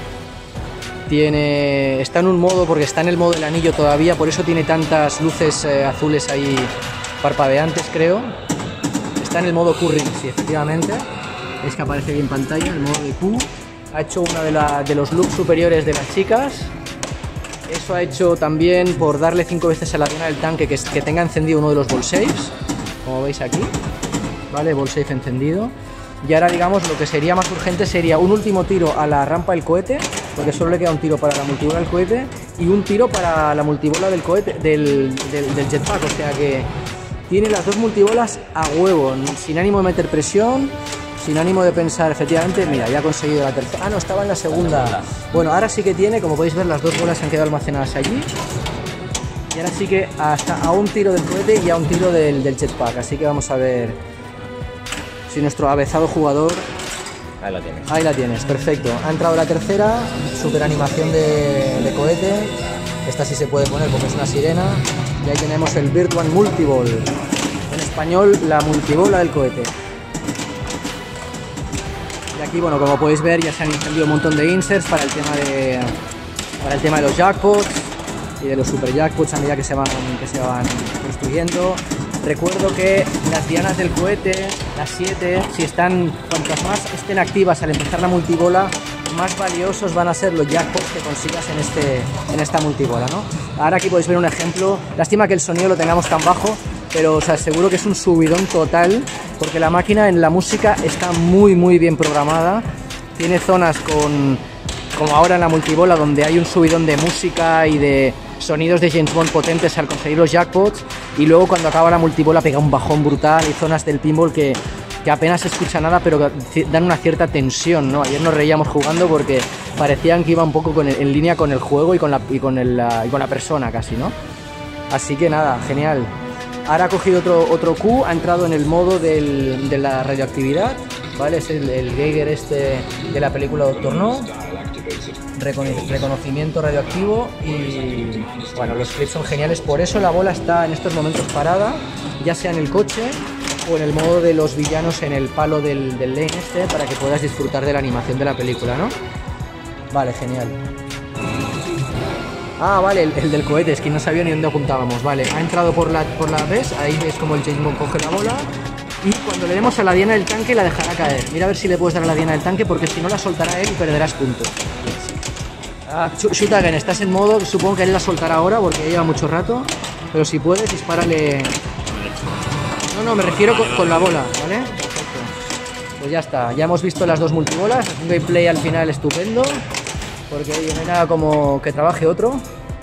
Está en un modo, porque está en el modo del anillo todavía, por eso tiene tantas luces azules ahí parpadeantes, creo. está en el modo Q-Ring, sí, efectivamente. Es que aparece bien en pantalla, el modo de Q. Ha hecho uno de los looks superiores de las chicas. Eso ha hecho también por darle 5 veces a la diana del tanque que tenga encendido uno de los ball saves, como veis aquí, ¿vale? Ball save encendido. Y ahora, digamos, lo que sería más urgente sería un último tiro a la rampa del cohete, porque solo le queda un tiro para la multibola del cohete y un tiro para la multibola del cohete del jetpack, o sea que tiene las dos multibolas a huevo, sin ánimo de meter presión, sin ánimo de pensar. Efectivamente, mira, ya ha conseguido la tercera. Ah, no, estaba en la segunda. Bueno, ahora sí que tiene, como podéis ver, las dos bolas se han quedado almacenadas allí. Y ahora sí que hasta a un tiro del cohete y a un tiro del jetpack. Así que vamos a ver si nuestro avezado jugador... Ahí la tienes. Ahí la tienes, perfecto. Ha entrado la tercera, super animación de cohete. Esta sí se puede poner porque es una sirena. Y ahí tenemos el Virtual Multiball. En español, la multibola del cohete. Y aquí, bueno, como podéis ver, ya se han encendido un montón de inserts para el tema de los jackpots y de los super jackpots a medida que se van construyendo. Recuerdo que las dianas del cohete, las 7, cuantas más estén activas al empezar la multibola, más valiosos van a ser los jackpots que consigas en esta multibola, ¿no? Ahora aquí podéis ver un ejemplo. Lástima que el sonido lo tengamos tan bajo, pero os aseguro que es un subidón total, porque la máquina en la música está muy bien programada. Tiene zonas como ahora en la multibola, donde hay un subidón de música y de sonidos de James Bond potentes al conseguir los jackpots, y luego cuando acaba la multibola pega un bajón brutal y zonas del pinball que apenas se escucha nada, pero dan una cierta tensión, ¿no? Ayer nos reíamos jugando porque parecían que iba un poco en línea con el juego y con la persona casi, ¿no? Así que nada, genial. Ahora ha cogido otro Q, ha entrado en el modo de la radioactividad, ¿vale? Es el Geiger este de la película Doctor No. Reconocimiento radioactivo y bueno, los clips son geniales. Por eso la bola está en estos momentos parada, ya sea en el coche o en el modo de los villanos en el palo del lane este, para que puedas disfrutar de la animación de la película, ¿no? Vale, genial. Ah, vale, el del cohete, es que no sabía ni dónde apuntábamos. Vale, ha entrado por la ¿ves? Ahí es como el James Bond coge la bola. Y cuando le demos a la diana del tanque la dejará caer. Mira a ver si le puedes dar a la diana del tanque, porque si no la soltará él y perderás puntos. Shoot again, estás en modo, supongo que él la soltará ahora porque lleva mucho rato. Pero si puedes, dispárale. No, me refiero con la bola, ¿vale? Perfecto. Pues ya está, ya hemos visto las dos multibolas. Un gameplay al final estupendo, porque no hay nada como que trabaje otro.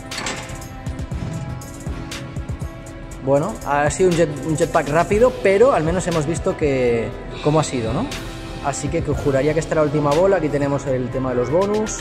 Bueno, ha sido un jetpack rápido, pero al menos hemos visto cómo ha sido, ¿no? Así que juraría que esta es la última bola. Aquí tenemos el tema de los bonus.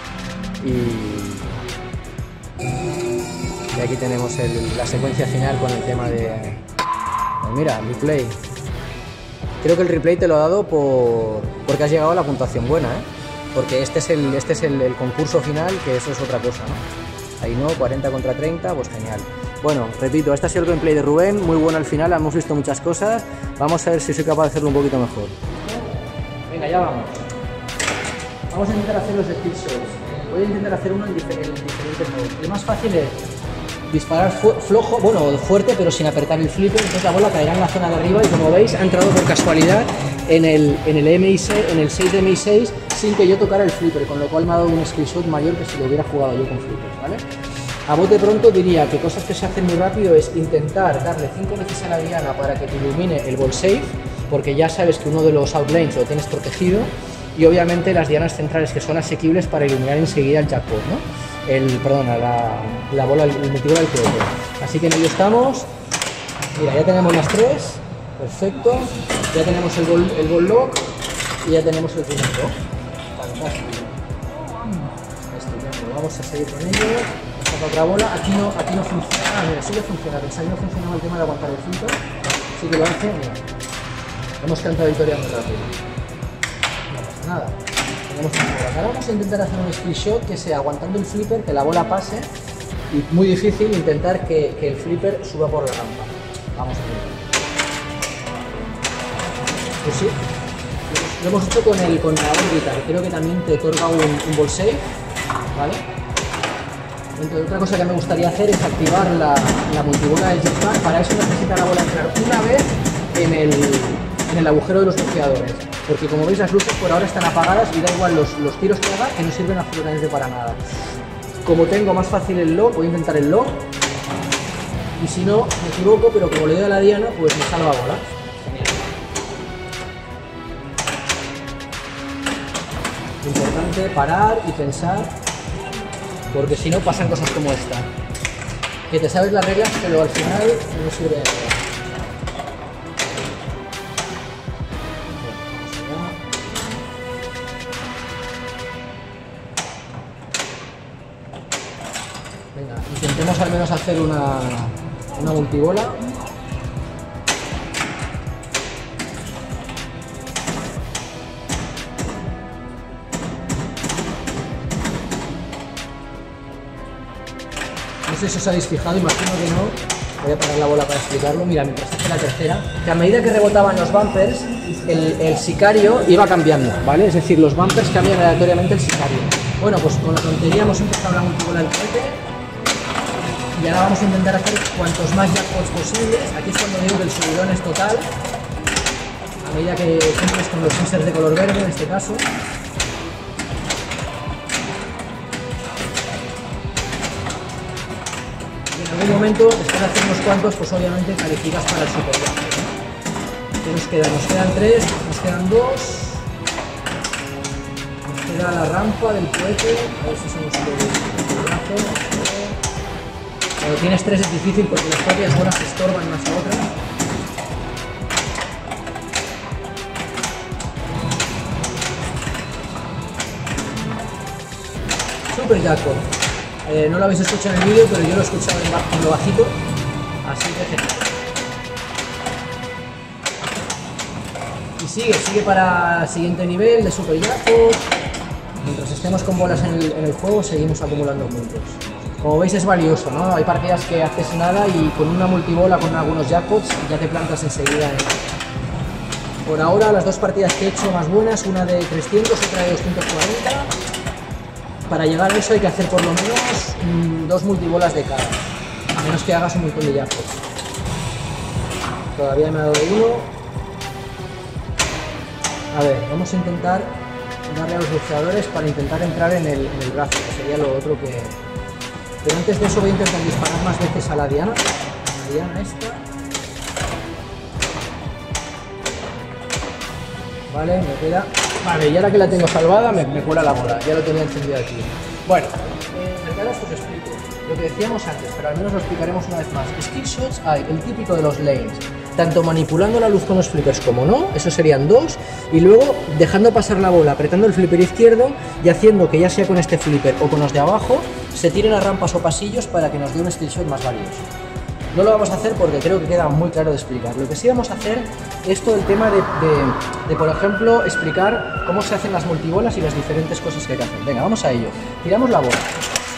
Y aquí tenemos la secuencia final con el tema de... Pues mira, replay. Creo que el replay te lo ha dado porque has llegado a la puntuación buena, ¿eh? Porque este es el concurso final, que eso es otra cosa, ¿no? Ahí no, 40 contra 30, pues genial. Bueno, repito, este ha sido el gameplay de Rubén, muy bueno al final, hemos visto muchas cosas. Vamos a ver si soy capaz de hacerlo un poquito mejor. Venga, ya vamos. Vamos a intentar hacer los speed shots. Voy a intentar hacer uno en diferentes modos. El más fácil es disparar flojo, bueno, fuerte, pero sin apretar el flipper. Entonces la bola caerá en la zona de arriba y, como veis, ha entrado por casualidad en el MI6, en el 6 de MI6, sin que yo tocara el flipper, con lo cual me ha dado un screenshot mayor que si lo hubiera jugado yo con flippers, ¿vale? A bote pronto diría que cosas que se hacen muy rápido es intentar darle 5 veces a la diana para que te ilumine el ball save, porque ya sabes que uno de los outlanes lo tienes protegido, y obviamente las dianas centrales que son asequibles para iluminar enseguida el jackpot, ¿no? La bola, el multibola del cohete. Así que en ello estamos. Mira, ya tenemos las 3, perfecto. Ya tenemos el ball lock y ya tenemos el primer lock. Fantástico. Estupendo. Vamos a seguir con ello. Saca otra bola. Aquí no funciona. Ah, mira, sí que funciona. Pensaba que no funcionaba el tema de aguantar el filtro. Sí que lo hace. Mira. Hemos cantado victoria muy rápido. No pasa nada. Ahora vamos a intentar hacer un split shot que sea aguantando el flipper, que la bola pase, y muy difícil intentar que el flipper suba por la rampa. Vamos a ver. Pues sí, lo hemos hecho con la órbita, que creo que también te otorga un ball save, ¿vale? Entonces, otra cosa que me gustaría hacer es activar la multibola del jetpack. Para eso necesita la bola entrar una vez en el agujero de los buceadores. Porque como veis las luces por ahora están apagadas y da igual los tiros que haga, que no sirven absolutamente para nada. Como tengo más fácil el lock, voy a intentar el lock. Y si no, me equivoco, pero como le doy a la diana, pues me salva bola. Importante parar y pensar, porque si no pasan cosas como esta. Que te sabes las reglas, pero al final no sirve de nada. Venga, intentemos al menos hacer una multibola. No sé si os habéis fijado, imagino que no. Voy a parar la bola para explicarlo. Mira, mientras hace la tercera, que a medida que rebotaban los bumpers, el sicario iba cambiando, ¿vale? Es decir, los bumpers cambian aleatoriamente el sicario. Bueno, pues con la tontería hemos empezado la multibola del cohete. Y ahora vamos a intentar hacer cuantos más jackpots posibles. Aquí es cuando digo que el subidón es total. A medida que cumples con los sensors de color verde, en este caso. En algún momento, después de hacer unos cuantos, pues obviamente calificas para el super jackpot, ¿no? ¿Qué nos quedan? Nos quedan 3, nos quedan 2. Nos queda la rampa del cohete. A ver si se nos queda el brazo. Cuando tienes 3 es difícil porque las propias bolas se estorban unas a otras. Super jackpot. No lo habéis escuchado en el vídeo, pero yo lo he escuchado en lo bajito, así que genial. Y sigue para el siguiente nivel de super jackpot. Mientras estemos con bolas en el juego, seguimos acumulando puntos. Como veis es valioso, ¿no? Hay partidas que haces nada y con una multibola, con algunos jackpots, ya te plantas enseguida. Por ahora las 2 partidas que he hecho más buenas, una de 300, otra de 240. Para llegar a eso hay que hacer por lo menos 2 multibolas de cada, a menos que hagas un montón de jackpots. Todavía me ha dado uno. A ver, vamos a intentar darle a los buceadores para intentar entrar en el brazo, que sería lo otro que... Pero antes de eso voy a intentar disparar más veces a la diana. La diana esta. Vale, me queda... Vale, y ahora que la tengo salvada me cuela la bola. Ya lo tenía encendido aquí. Bueno, ahora os explico lo que decíamos antes, pero al menos lo explicaremos una vez más. Skill shots hay el típico de los lanes, tanto manipulando la luz con los flippers como no, eso serían 2, y luego dejando pasar la bola, apretando el flipper izquierdo y haciendo que ya sea con este flipper o con los de abajo, se tiren a rampas o pasillos para que nos dé un skill shot más valioso. No lo vamos a hacer porque creo que queda muy claro de explicar. Lo que sí vamos a hacer es todo el tema de por ejemplo, explicar cómo se hacen las multibolas y las diferentes cosas que hay que hacer. Venga, vamos a ello. Tiramos la bola.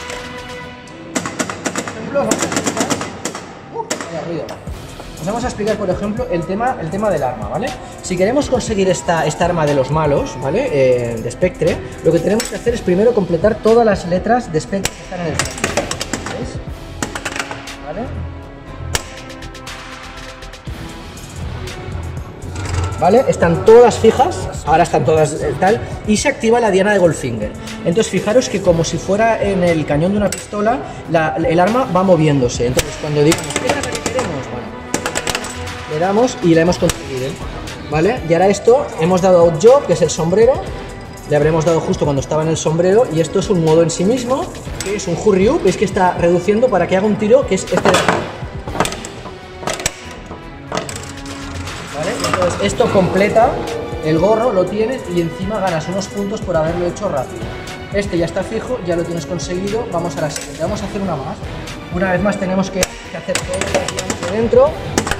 Por ejemplo, vaya ruido. Os vamos a explicar, por ejemplo, el tema del arma, ¿vale? Si queremos conseguir esta arma de los malos, ¿vale? De Spectre, lo que tenemos que hacer es primero completar todas las letras de Spectre que están en el centro. ¿Veis? ¿Vale? ¿Vale? Están todas fijas, ahora están todas tal, y se activa la diana de Goldfinger. Entonces fijaros que como si fuera en el cañón de una pistola, el arma va moviéndose. Entonces cuando digamos, ¿qué es la que queremos? Bueno, le damos y la hemos conseguido, ¿vale? Y ahora esto, hemos dado out job, que es el sombrero, le habremos dado justo cuando estaba en el sombrero, y esto es un modo en sí mismo, que es un hurry up, veis que está reduciendo para que haga un tiro, que es este de aquí. Entonces esto completa el gorro, lo tienes y encima ganas unos puntos por haberlo hecho rápido. Este ya está fijo, ya lo tienes conseguido. Vamos a la siguiente, vamos a hacer una más. Una vez más tenemos que hacer todo de dentro.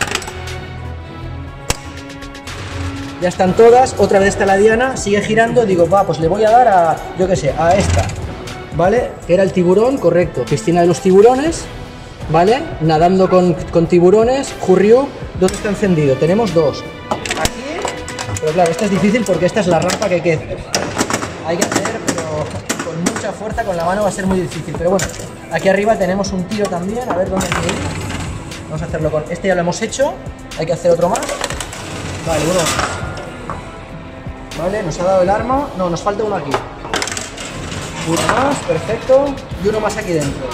Ya están todas, otra vez está la diana, sigue girando, digo, va, pues le voy a dar a, yo qué sé, a esta, ¿vale? Que era el tiburón, correcto, piscina de los tiburones, ¿vale? Nadando con tiburones, hurry up. ¿Dónde está encendido? Tenemos 2. Aquí, pero claro, esta es difícil porque esta es la rampa que hay que hacer. Hay que hacer, pero con mucha fuerza, con la mano va a ser muy difícil. Pero bueno, aquí arriba tenemos un tiro también, a ver dónde hay que ir. Vamos a hacerlo con... Este ya lo hemos hecho, hay que hacer otro más. Vale, uno más. Vale, nos ha dado el arma. No, nos falta uno aquí. Uno más, perfecto. Y uno más aquí dentro.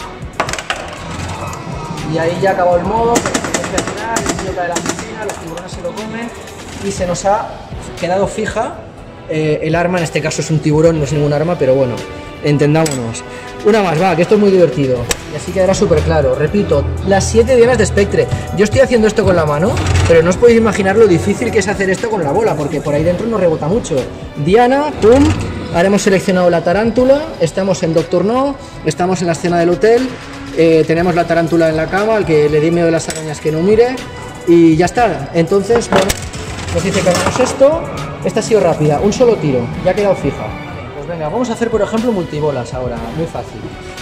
Y ahí ya acabó el modo. El tío cae de la piscina, los tiburones se lo comen. Y se nos ha quedado fija el arma. En este caso es un tiburón, no es ningún arma, pero bueno, entendámonos. Una más, va, que esto es muy divertido. Y así quedará súper claro. Repito, las 7 dianas de Spectre. Yo estoy haciendo esto con la mano, pero no os podéis imaginar lo difícil que es hacer esto con la bola, porque por ahí dentro no rebota mucho. Diana, pum. Ahora hemos seleccionado la tarántula. Estamos en Doctor No. Estamos en la escena del hotel. Tenemos la tarántula en la cama. Al que le dé miedo de las arañas que no mire. Y ya está. Entonces, bueno, nos dice que hagamos esto. Esta ha sido rápida. Un solo tiro. Ya ha quedado fija. Pues venga, vamos a hacer por ejemplo multibolas ahora, muy fácil.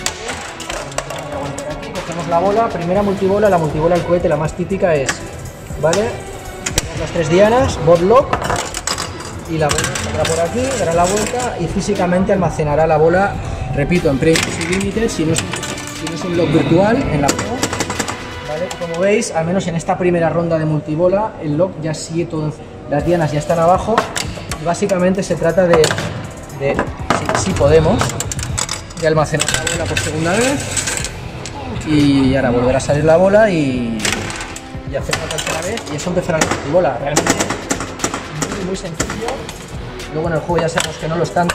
Aquí cogemos la bola, primera multibola, la multibola del cohete, la más típica es, ¿vale? Tenemos las 3 dianas, bot lock, y la bola saldrá por aquí, dará la vuelta y físicamente almacenará la bola, repito, en pre y límites, si no es un lock virtual, en la bola, ¿vale? Como veis, al menos en esta primera ronda de multibola, el lock ya sigue todo, las dianas ya están abajo, y básicamente se trata de si podemos, de almacenar la bola por segunda vez y ahora volverá a salir la bola y hacer la tercera vez y eso empezará la multibola. Realmente muy sencillo, luego en el juego ya sabemos que no lo es tanto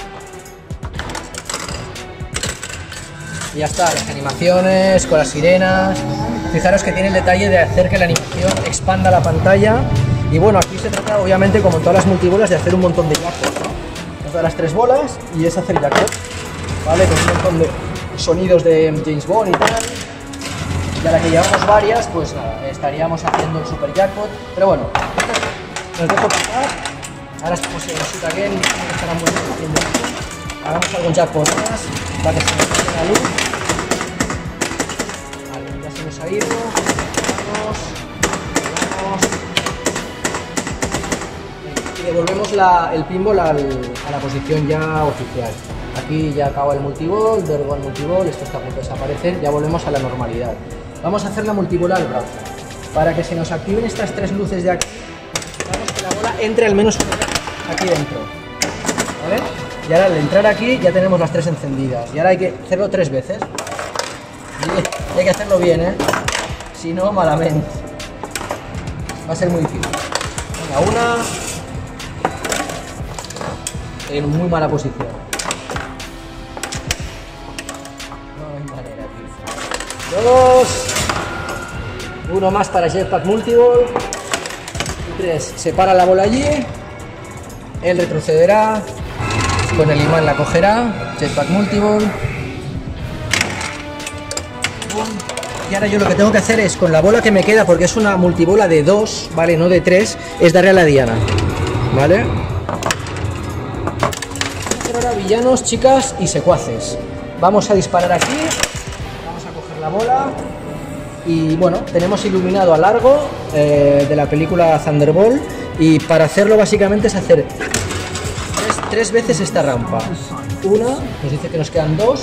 y ya está, las animaciones con las sirenas, fijaros que tiene el detalle de hacer que la animación expanda la pantalla y bueno, aquí se trata obviamente como en todas las multibolas de hacer un montón de jackpots, ¿no? Todas las 3 bolas y es hacer jackpot, ¿vale? Con un montón de sonidos de James Bond y tal. Y a la que llevamos varias, pues nada, estaríamos haciendo el super jackpot. Pero bueno, nos dejo pasar. Ahora estamos en el shoot again, que estarán muy bien haciendo esto. Hagamos algún jackpot más para que se nos quede la luz. Vale, ya se nos ha ido. Vamos. Devolvemos el pinball a la posición ya oficial. Aquí ya acaba el multiball, derribo el multiball, esto está a punto de desaparecer, ya volvemos a la normalidad. Vamos a hacer la multibola al brazo. Para que se nos activen estas 3 luces de aquí, necesitamos que la bola entre al menos una vez aquí dentro. ¿Vale? Y ahora al entrar aquí ya tenemos las 3 encendidas. Y ahora hay que hacerlo 3 veces. Y hay que hacerlo bien, ¿eh? Si no, malamente. Va a ser muy difícil. Venga, una. En muy mala posición. No hay manera, tío. 2. Uno más para Jetpack Multiball. Y 3. Separa la bola allí. Él retrocederá. Con el imán la cogerá. Jetpack Multiball. Y ahora yo lo que tengo que hacer es con la bola que me queda, porque es una multibola de 2, ¿vale? No de 3, es darle a la diana. ¿Vale? Ahora villanos, chicas y secuaces. Vamos a disparar aquí, vamos a coger la bola y bueno, tenemos iluminado a largo de la película Thunderbolt y para hacerlo básicamente es hacer 3 veces esta rampa. Una, nos dice que nos quedan 2,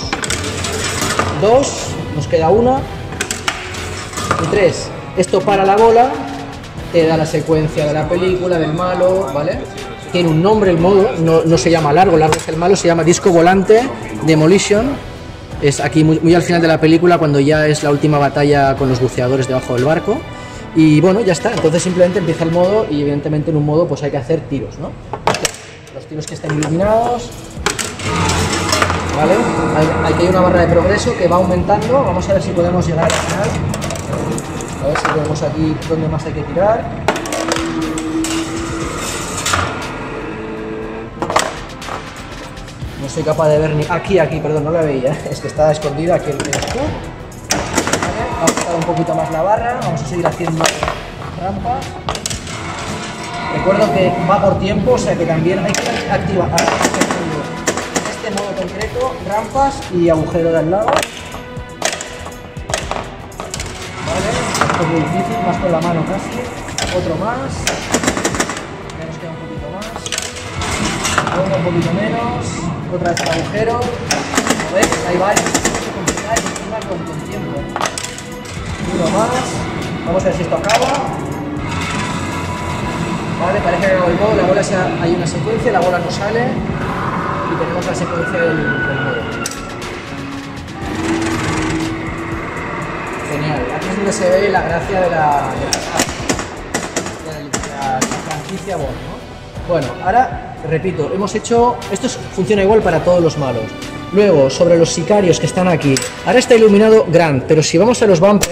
nos queda una y 3. Esto para la bola, te da la secuencia de la película, del malo, ¿vale? Tiene un nombre el modo, no se llama largo es el malo, se llama Disco Volante Demolition. Es aquí muy al final de la película, cuando ya es la última batalla con los buceadores debajo del barco. Y bueno, ya está, entonces simplemente empieza el modo y evidentemente en un modo pues hay que hacer tiros, ¿no? Los tiros que estén iluminados, ¿vale? Aquí hay una barra de progreso que va aumentando, vamos a ver si podemos llegar al final. A ver si vemos aquí dónde más hay que tirar. No soy capaz de ver ni... Aquí, perdón, no la veía, es que estaba escondida aquí el scoop. Vale, vamos a quitar un poquito más la barra, vamos a seguir haciendo rampas. Recuerdo que va por tiempo, o sea que también hay que activar este modo concreto, rampas y agujero de al lado. Vale, esto es muy difícil, más con la mano casi. Otro más. Ya nos queda un poquito más. Otro un poquito menos. Otra vez el agujero. Como veis, hay varios. Es complicado y encima con tiempo. Uno más. Vamos a ver si esto acaba. Vale, parece que hago el modo, la bola hay una secuencia, la bola no sale y tenemos la secuencia del modo. Genial, aquí es donde se ve la gracia de la franquicia Bond, ¿no? Bueno, ahora, repito, hemos hecho... Esto funciona igual para todos los malos. Luego, sobre los sicarios que están aquí. Ahora está iluminado Grant, pero si vamos a los bumpers...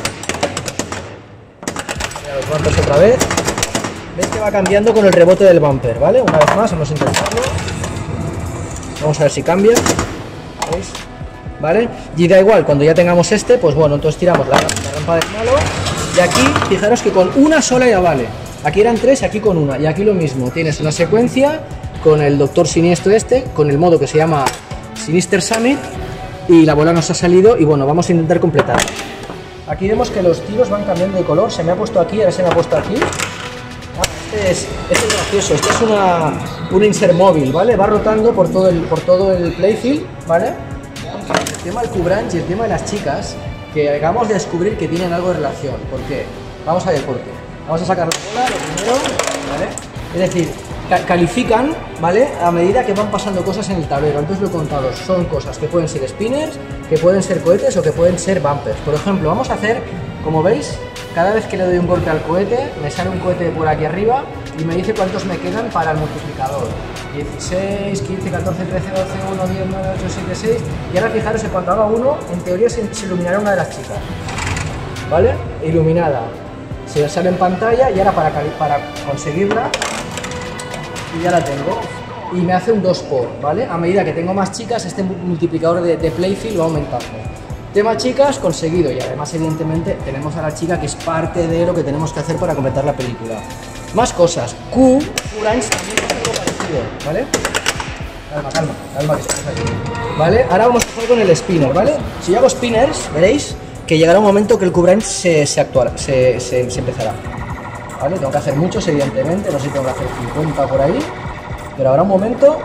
A los bumpers otra vez. Ves que va cambiando con el rebote del bumper, ¿vale? Una vez más, vamos a intentarlo. Vamos a ver si cambia. ¿Veis? ¿Vale? Y da igual, cuando ya tengamos este, pues bueno, entonces tiramos la rampa del malo. Y aquí, fijaros que con una sola ya vale. Aquí eran 3, aquí con una. Y aquí lo mismo, tienes una secuencia con el Doctor Siniestro con el modo que se llama Sinister Summit. Y la bola nos ha salido y bueno, vamos a intentar completar. Aquí vemos que los tiros van cambiando de color. Se me ha puesto aquí, ahora se me ha puesto aquí. Este es gracioso, este es un insert móvil, ¿vale? Va rotando por todo el playfield, ¿vale? El tema del Q-Branch y el tema de las chicas, que acabamos de descubrir que tienen algo de relación. ¿Por qué? Vamos a ver por qué. Vamos a sacar la bola, lo primero, ¿vale? Es decir, califican, ¿vale? A medida que van pasando cosas en el tablero. Antes lo he contado, son cosas que pueden ser spinners, que pueden ser cohetes o que pueden ser bumpers. Por ejemplo, vamos a hacer, como veis, cada vez que le doy un golpe al cohete, me sale un cohete por aquí arriba y me dice cuántos me quedan para el multiplicador. 16, 15, 14, 13, 12, 1, 10, 9, 8, 7, 6... Y ahora fijaros que cuando haga uno, en teoría se iluminará una de las chicas, ¿vale? Iluminada. Se sale en pantalla y ahora para conseguirla, y ya la tengo. Y me hace un 2 por, ¿vale? A medida que tengo más chicas, este multiplicador de playfield va aumentando. Tema chicas, conseguido, y además evidentemente tenemos a la chica que es parte de lo que tenemos que hacer para completar la película. Más cosas, Q-Branch también es algo parecido, ¿vale? Calma, que estamos aquí. ¿Vale? Ahora vamos a jugar con el spinner, ¿vale? Si yo hago spinners, veréis que llegará un momento que el Q-Branch se empezará. ¿Vale? Tengo que hacer muchos, evidentemente, no sé si tengo que hacer 50 por ahí, pero habrá un momento...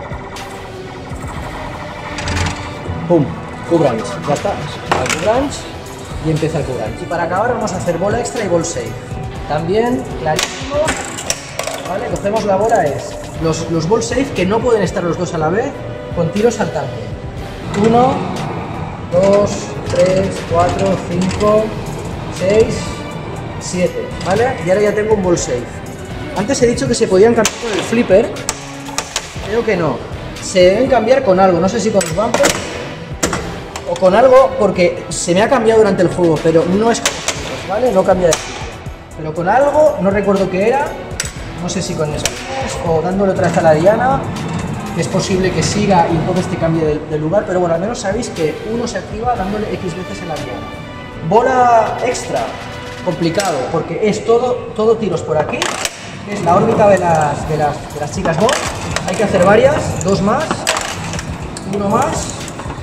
¡Pum! Q-Branch, ya está. Al Q-Branch y empieza el Q-Branch. Y para acabar vamos a hacer bola extra y ball save. También, clarísimo, ¿vale? Cogemos la bola, es los ball save que no pueden estar los dos a la vez con tiro saltante. 1, 2, 3, 4, 5, 6, 7, ¿vale? Y ahora ya tengo un ball save. Antes he dicho que se podían cambiar con el flipper, creo que no. Se deben cambiar con algo, no sé si con los bumpers o con algo, porque se me ha cambiado durante el juego, pero no es con los, ¿vale? No cambia de tipo. Pero con algo, no recuerdo qué era, no sé si con spinners o dándole otra vez a la diana, que es posible que siga y entonces te cambie de lugar, pero bueno, al menos sabéis que uno se activa dándole X veces en la diana. Bola extra, complicado, porque es todo tiros por aquí, que es la órbita de las chicas Bond. Hay que hacer varias, 2 más, 1 más.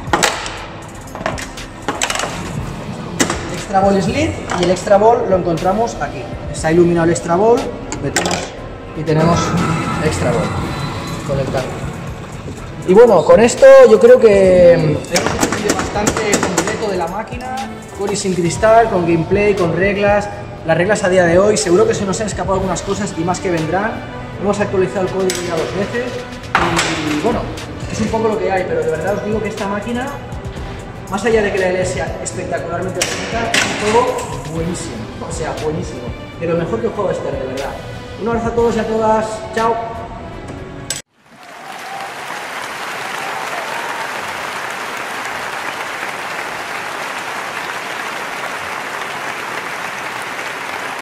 Extra ball slit, y el extra ball lo encontramos aquí. Está iluminado el extra ball, metemos y tenemos extra ball conectado. Y bueno, con esto yo creo que hemos hecho un vídeo bastante completo de la máquina, con y sin cristal, con gameplay, con reglas. Las reglas a día de hoy, seguro que se nos han escapado algunas cosas y más que vendrán. Hemos actualizado el código ya 2 veces y bueno, es un poco lo que hay, pero de verdad os digo que esta máquina, más allá de que la LE sea espectacularmente bonita, es un juego buenísimo, o sea, buenísimo, de lo mejor que juego este, de verdad. Un abrazo a todos y a todas, chao.